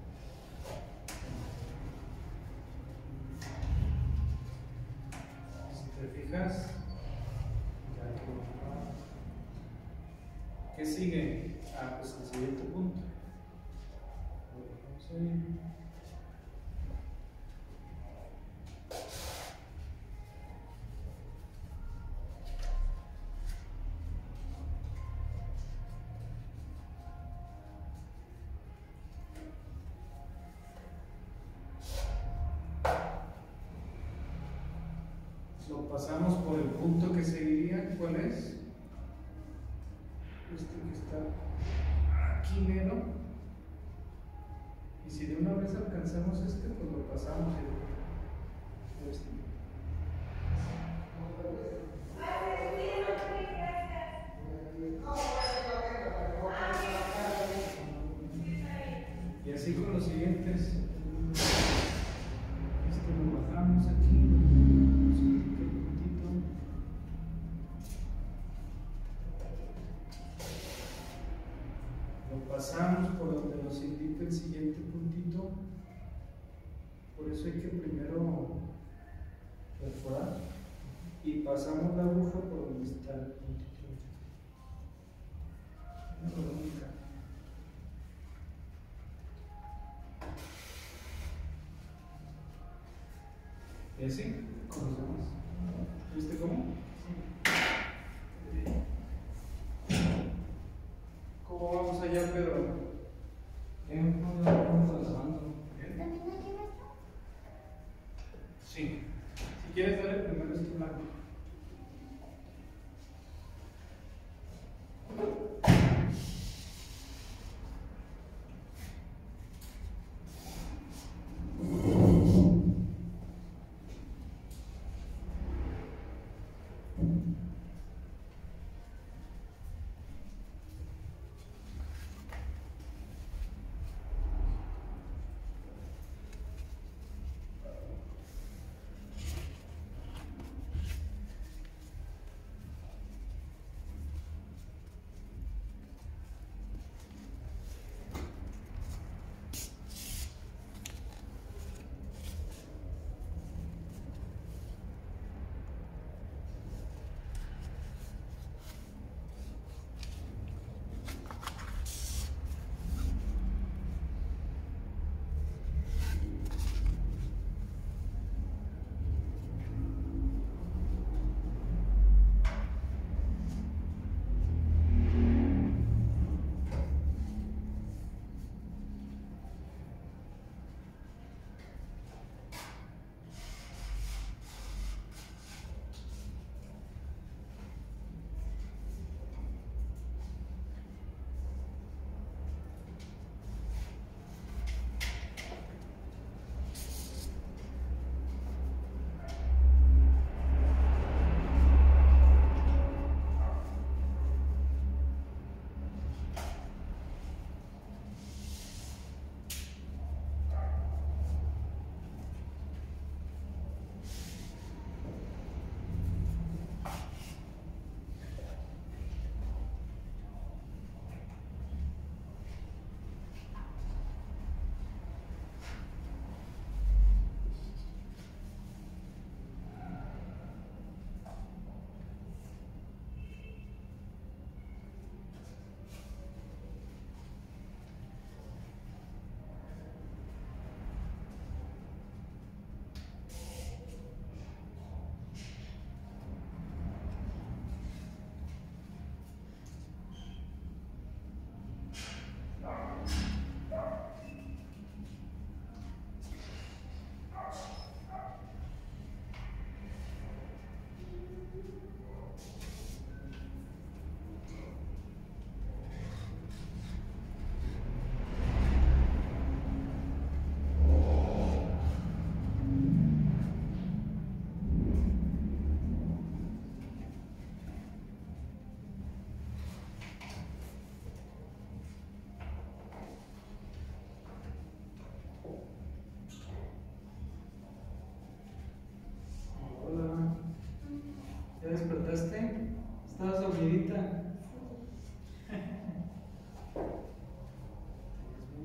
Si te fijas, ¿qué sigue? Ah, pues el siguiente punto. Vamos a ir. Lo pasamos por el punto que seguiría. ¿Cuál es? Este que está aquí mero. Y si de una vez alcanzamos este, pues lo pasamos y este. Y así con los siguientes. Este lo bajamos aquí. Lo pasamos por donde nos indica el siguiente puntito. Por eso hay que primero perforar y pasamos la aguja por donde está el puntito. Una redondita. Y así, con los demás. ¿Viste cómo? ¿Cómo vamos allá, Pedro? ¿También hay que ver esto?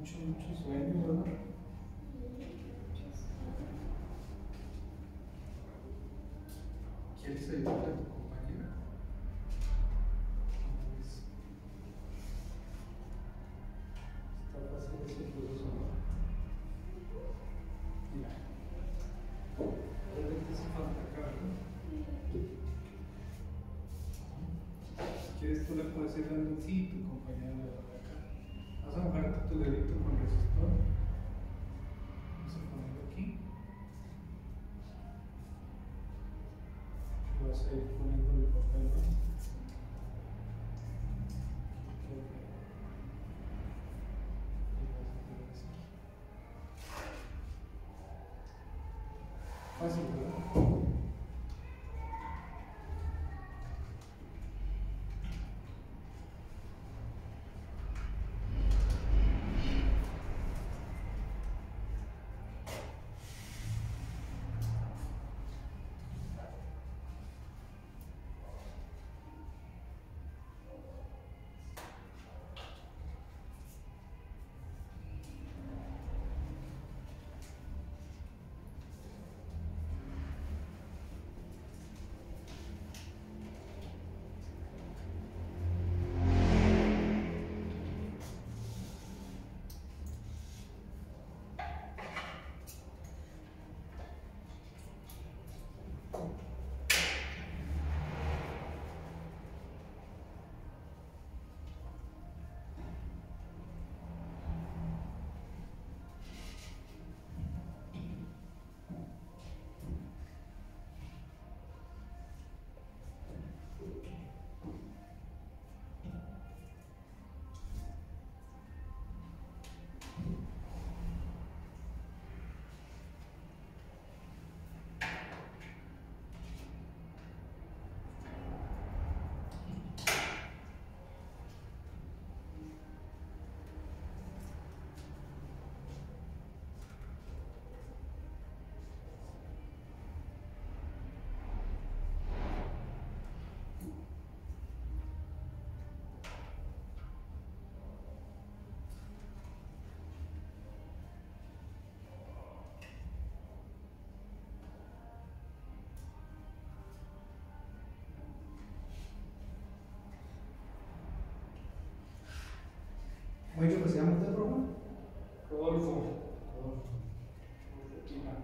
mucho sueño, ¿verdad? ¿Quieres ayudar a tu compañera? Está fácil ese proceso, ¿no? Mira, realmente hace falta acá, ¿no? Si quieres, tú le puedes ir dando aquí, tu compañera le va a dar acá. Vas a mojar tu dedito con resistor. Vamos a ponerlo aquí. Y vas a ir poniendo el papel, ¿no? Fácil, ¿verdad? Oye, ¿qué se llama usted, profe? Rodolfo. Rodolfo. Quina.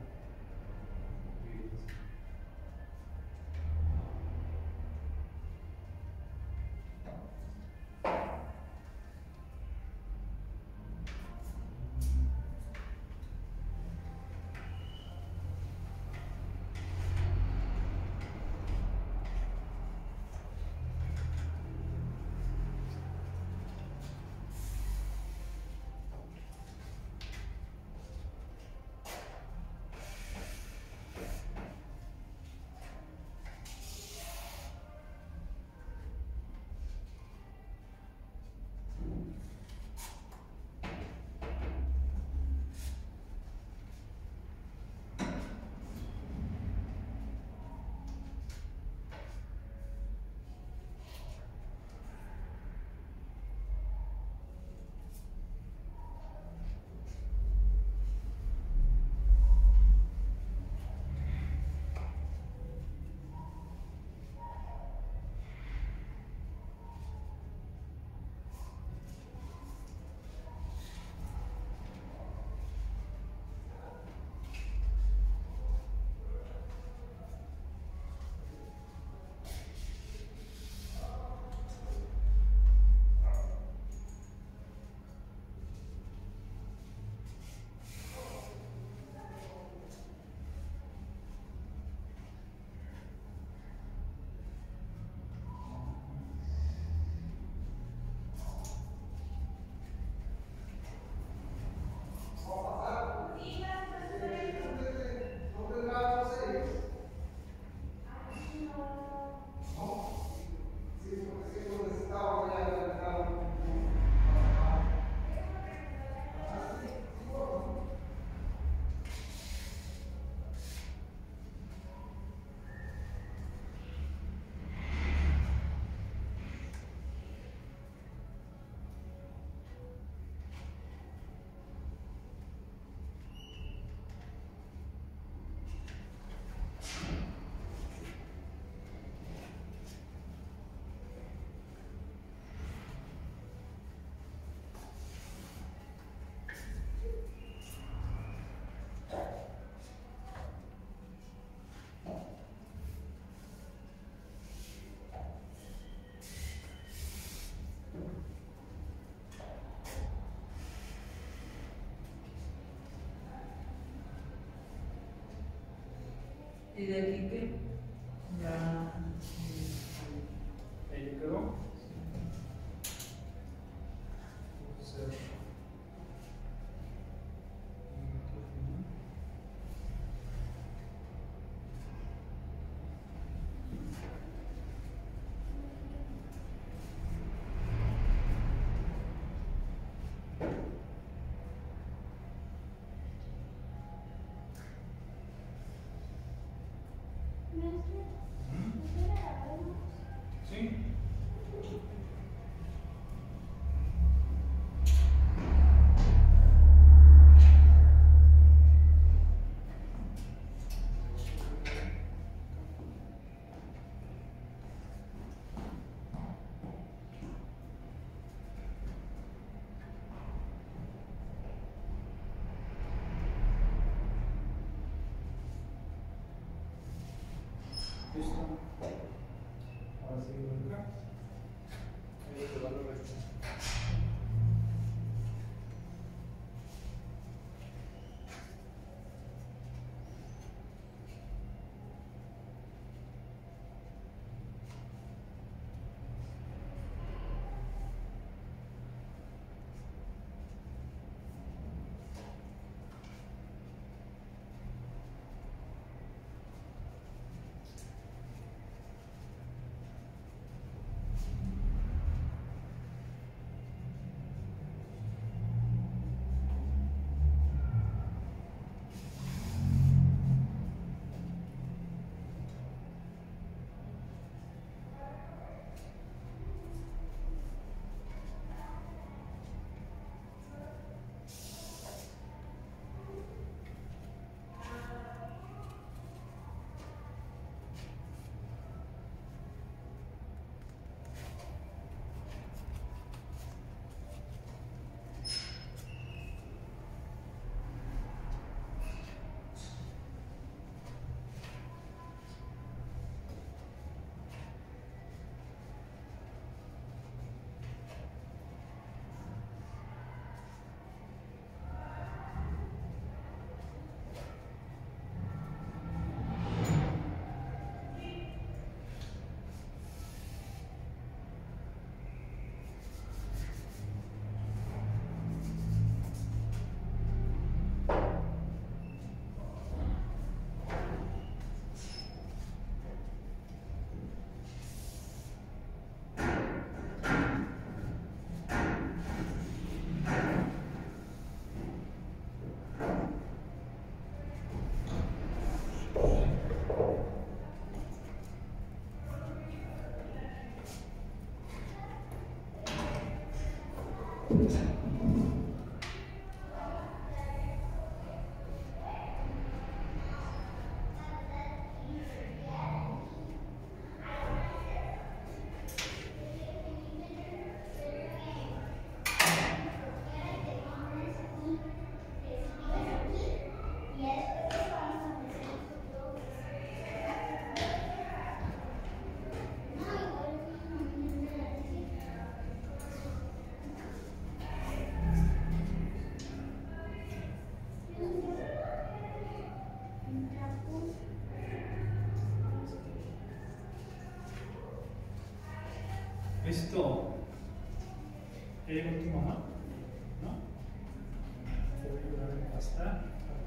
¿Y de aquí qué? Ya. Ahí ya quedó. Sí. Listo. Ahora sí, venga. Ahí te va la recta. Listo. ¿Ya llegó tu mamá? ¿No? Te voy a ayudar a empastar.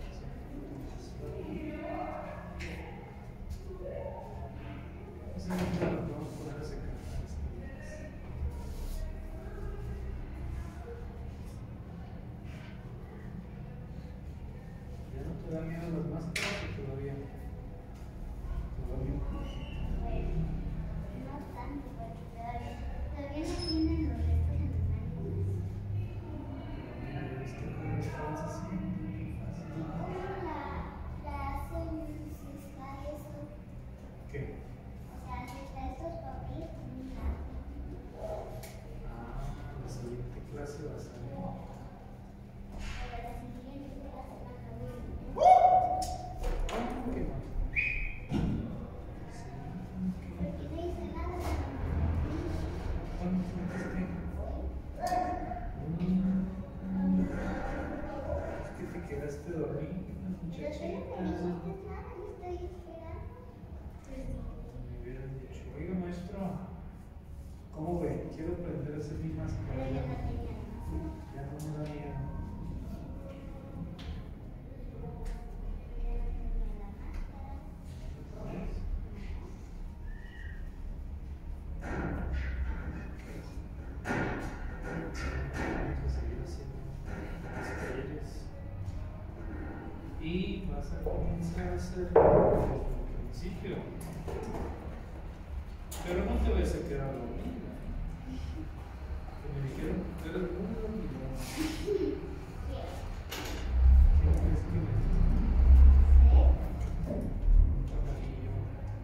Ese es el que vamos a poner a secar. ¿Ya no te da miedo las máscaras o todavía? ¿Todavía? No tanto, porque todavía no tienen los restos en las manos. Mira, ¿viste cómo estabas haciendo? Fácil. La hacen si está eso. ¿Qué? O sea, si está estos papeles, La siguiente clase va a ser. pero la siguiente clase va a acabar. ¿Cómo que no? Porque no hice nada. ¿Cuándo fuiste? Es que te quedaste dormida, Pero yo no muchachita. me dijiste nada, yo estoy esperando. Me hubieran dicho, oiga maestro, ¿cómo ve? Quiero aprender a hacer mi máscara. Pero yo no tenía Ya no me da miedo. Vamos a seguir haciendo las talleres. Y vas a comenzar a hacer desde el principio. Pero no te vayas a quedar dormido. Me dijeron que eres muy dormido. ¿Qué crees que me un pajarillo?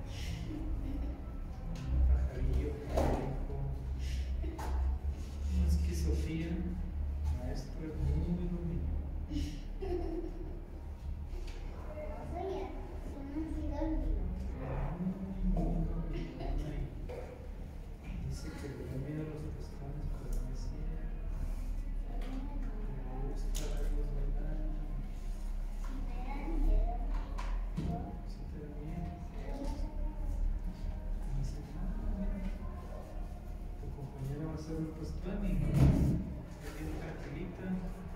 Un pajarillo que me dijo. Es que Sofía, maestro, es muy dormido. Dice que le da miedo a los pescados, pero no es cierto. Me gusta verlos bailar. Si te da miedo. Dice, tu compañera va a ser un Pastani. Está bien tranquilita.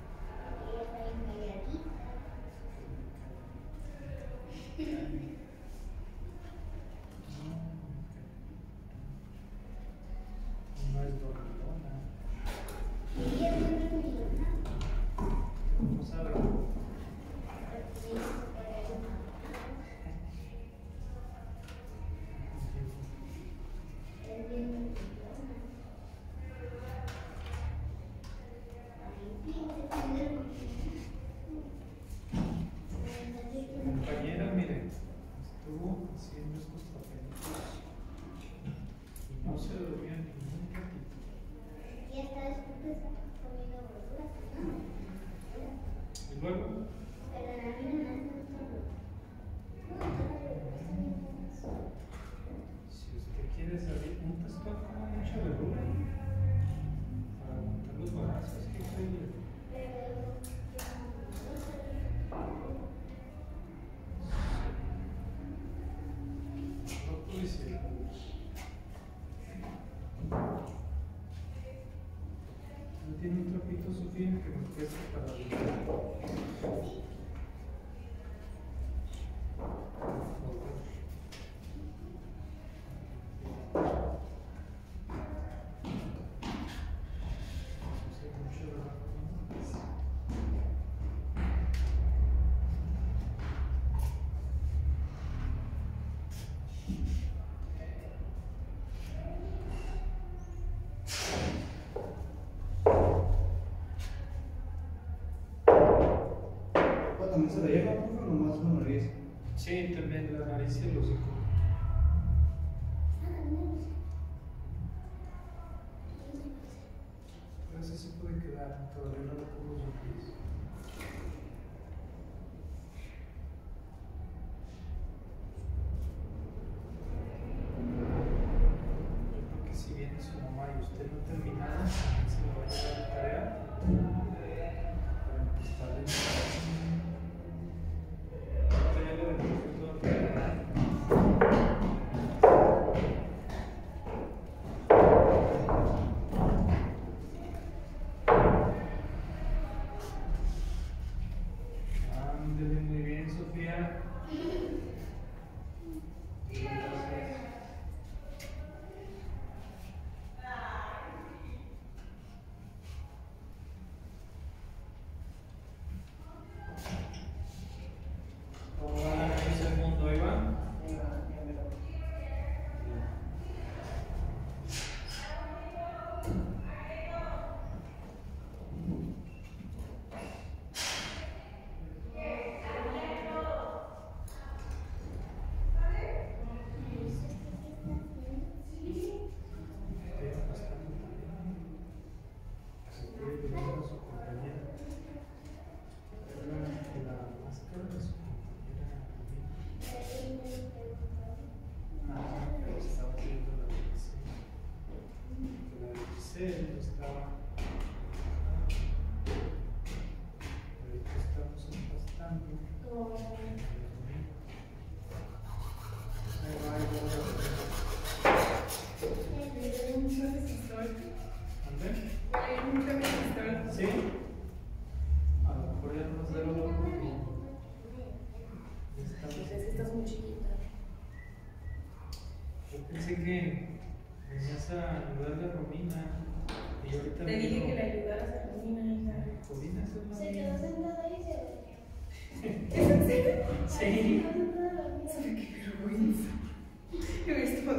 No es dormilona. ¿Cómo sabe? Compañera, mire, estuvo haciendo estos papelitos y no se durmió ni un ratito. Y luego, si usted quiere salir, un pastor como mucha verdura para aguantar los balazos, ¿qué cree? No policía. ¿No tiene un trapito, Sofía, que me preste para limpiar? ¿También se la lleva, profe, o nomás la nariz? Sí, también la nariz y el hocico. Pero eso se puede quedar, todavía no lo pongo en pies. Yo creo que si viene su mamá y usted no termina, también se le va a llevar la tarea para empezar a ándele muy bien, Sofía. Gracias. ¿Cómo va la nariz del mundo, Iván? Se puede llevar a su compañera. La máscara de su compañera. Pero estaba haciendo la revisé, estaba. Ahorita estamos empastando. Ahí va. luego ya no nos da el olor porque ya Pues estamos. es que estás muy chiquita. Yo pensé que venías a ayudarle a Romina y ahorita Te me dije dijo, que le ayudaras a Romina, hija. Romina, eso no Se es quedó bien". sentado ahí y se durmió. ¿Es en serio? Sí. Se quedó sentado dormido. ¿Sabe qué vergüenza? Yo he visto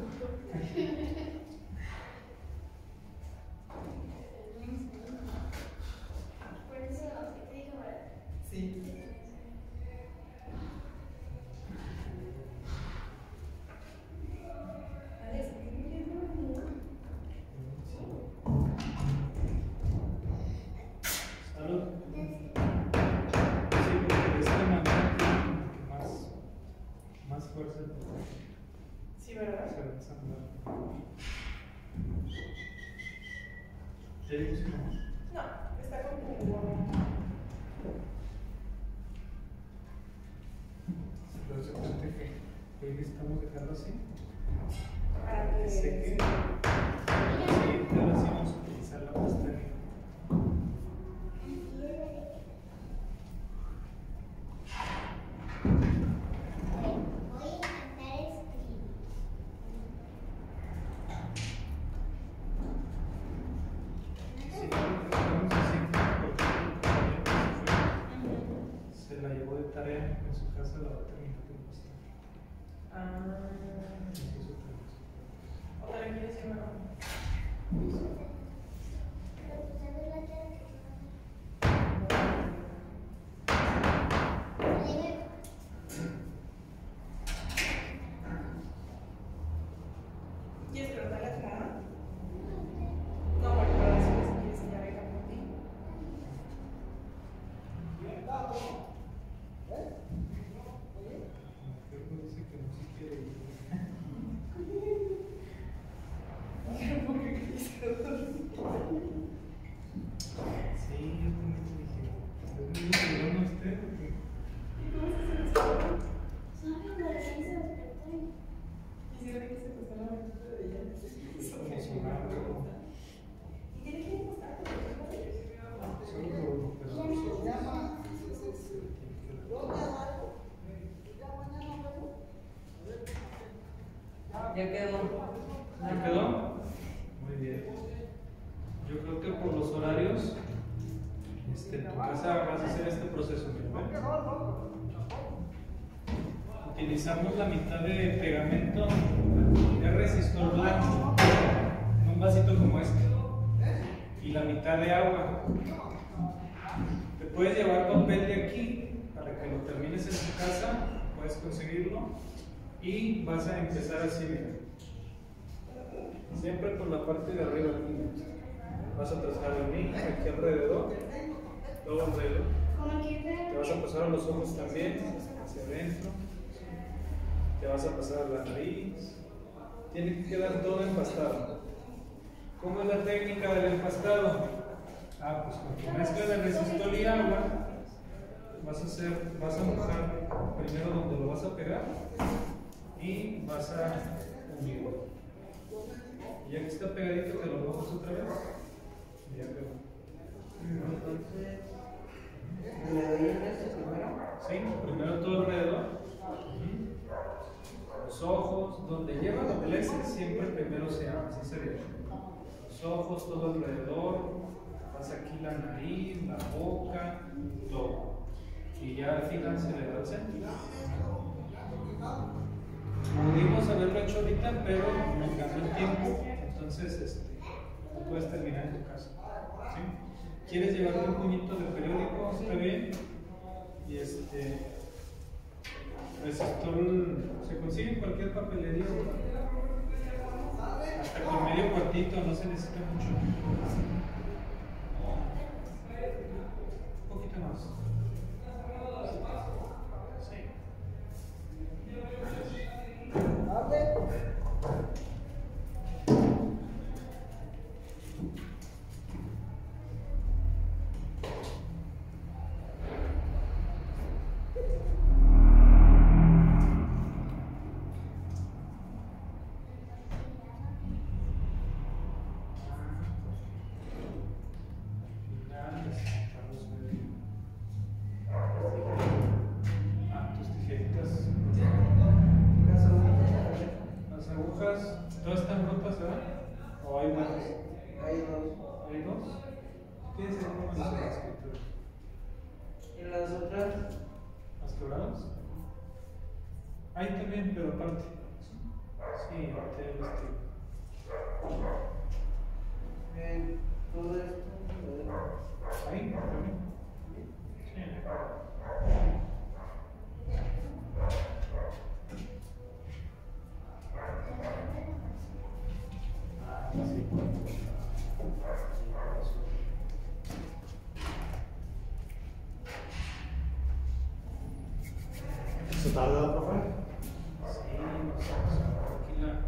Por eso te digo, ¿verdad? Sí. Alex, ¿qué me quieres dormir? Salud. Sí, porque de esta manera tiene como que más fuerza el papel. Sí, ¿verdad? Se va a ensamblar. ¿Ya dijo su mamá? No, está como Pero se cuenta que hoy necesitamos dejarlo así. para que Seque. Sí, ahora sí vamos a utilizar la pestaña. Voy a cantar escribir. Sí, vamos así porque se la llevó de tarea en su casa, la va a terminar de mostrar. Entonces, ¿Otra vez quieres que me haga? ¿Sabes la cara que ¿Quieres preguntarle a tu mamá? No, porque para decirle si quieres que ya venga por ti. creo que dice que no se quiere ir. ¿Por qué quisiste dormir? Sí, yo también te dije, ¿es muy seguro usted? Porque ¿Y cómo se siente? ¿Sabes la que se despertó? Quisiera que se pusiera la mente de ella. emocionado. ¿Y tiene que ir a acostar? Solo por los ojos. Ya quedó. ¿Ya quedó? Muy bien. Yo creo que por los horarios, en tu casa vas a hacer este proceso. ¿Verdad? Utilizamos la mitad de pegamento de resistor blanco en un vasito como este y la mitad de agua. Te puedes llevar papel de aquí para que lo termines en tu casa, puedes conseguirlo y vas a empezar así, mira. Siempre por la parte de arriba aquí. Vas a trazar el mí aquí alrededor, todo alrededor. Como que Te vas a pasar a los ojos también, hacia adentro. Te vas a pasar a la nariz. Tiene que quedar todo empastado. ¿Cómo es la técnica del empastado? Pues con tu mezcla de resistol y agua vas a mojar primero donde lo vas a pegar y vas a unirlo. Y ya que está pegadito, te lo mojas otra vez. Y ya quedó. Entonces, ¿le doy en este primero? Sí, primero todo alrededor. Los ojos, donde lleva dobleces, siempre primero se abre, así se ve. Los ojos, todo alrededor. Pasa aquí la nariz, la boca, todo. Y ya al final se le da el centro. Pudimos haberlo hecho ahorita, pero nos ganó el tiempo. Entonces, tú puedes terminar en tu casa. ¿Sí? ¿Quieres llevarle un puñito de periódico? Está bien. Y resistol se consigue en cualquier papelería. Hasta con medio cuartito, no se necesita mucho. Un poquito más. Sí. Esa es la escritura. ¿Y las otras? ¿Las quebradas? Ahí también, pero aparte. Sí, aparte del estilo. Todo esto. Ahí, también. Sí, ah, sí. ¿Se tarda, profe? Sí, tranquila.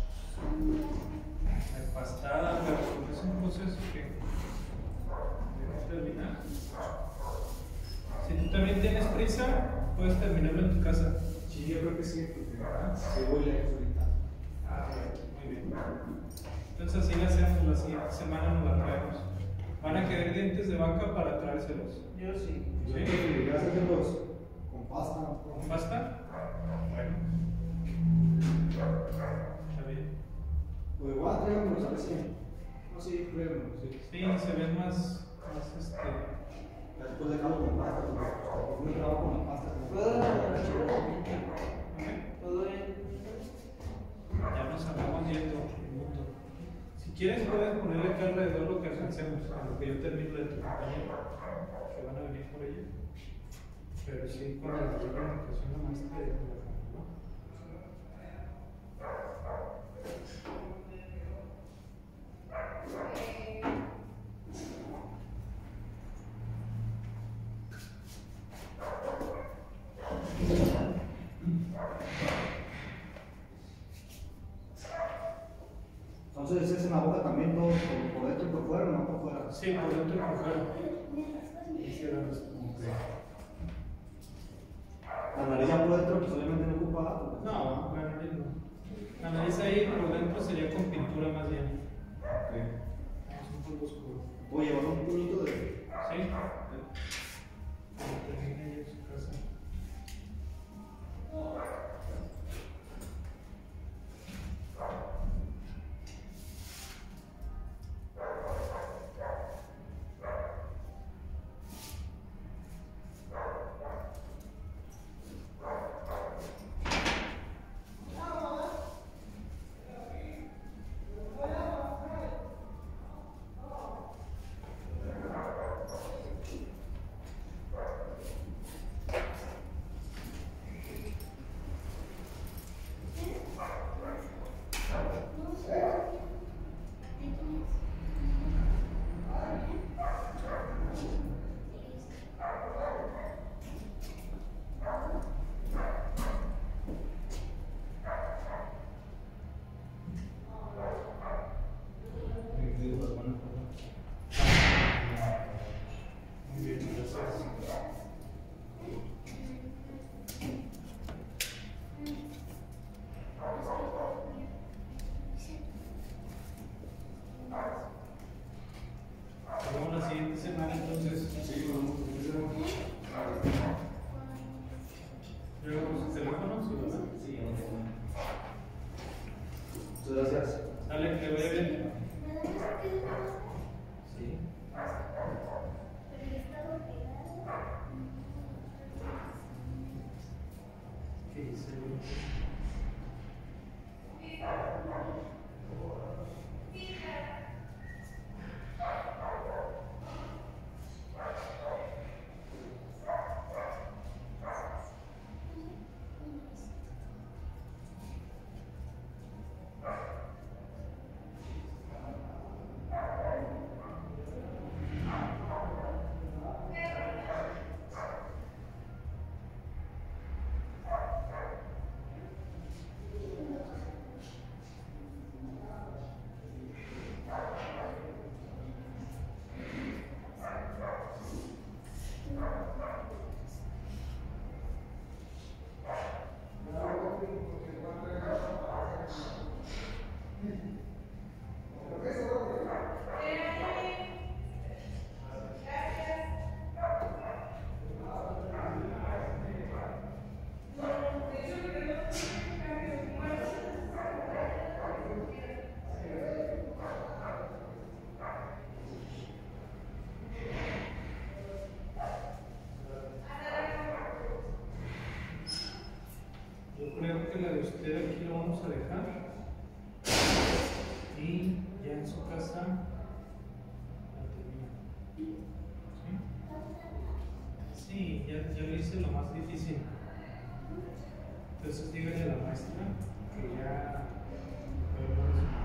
Pastada, pero es un proceso que debe terminar. Si tú también tienes prisa, puedes terminarlo en tu casa. Sí, yo creo que sí, porque sí voy lejos ahorita. Ah, muy bien. Entonces así la hacemos, la siguiente semana nos la traemos. ¿Van a querer dientes de vaca para traérselos? Yo sí. Yo creo que hacerlos con pasta. ¿Con pasta? Bueno. Está bien. O igual, tráiganlos a ver si. No, sí, tráiganlos, sí. Sí, se ven más Ya después dejarlo con pasta, porque yo trabajo con la pasta. ¿Puedo ¿Puedo ya nos andamos yendo el mundo. Si quieres puedes ponerle acá alrededor lo que alcancemos, a lo que yo termino de tu compañero, que van a venir por ella. Pero sí, cuando la comunicación nomás te dejamos, ¿no? Entonces es en la boca también todo, por dentro y por fuera, no por fuera. Sí, por dentro y por fuera. La nariz ya por dentro, pues obviamente no ocupa. Porque No, la nariz no. La nariz ahí por dentro sería con pintura más bien. Es un polvo oscuro. Voy a llevar un puñito de. ¿Sí? Cuando termine ella en su casa. Muy bien, gracias. Nos vemos la siguiente semana entonces. Sí, vamos. ¿Llevamos el teléfono? Sí, ¿verdad? Sí, muchas gracias. Dale, que vaya bien. Sí. ¿Qué hice? usted aquí lo vamos a dejar y ya en su casa la termina. ¿Sí? Sí, ya lo hice lo más difícil. Entonces dígale a la maestra que ya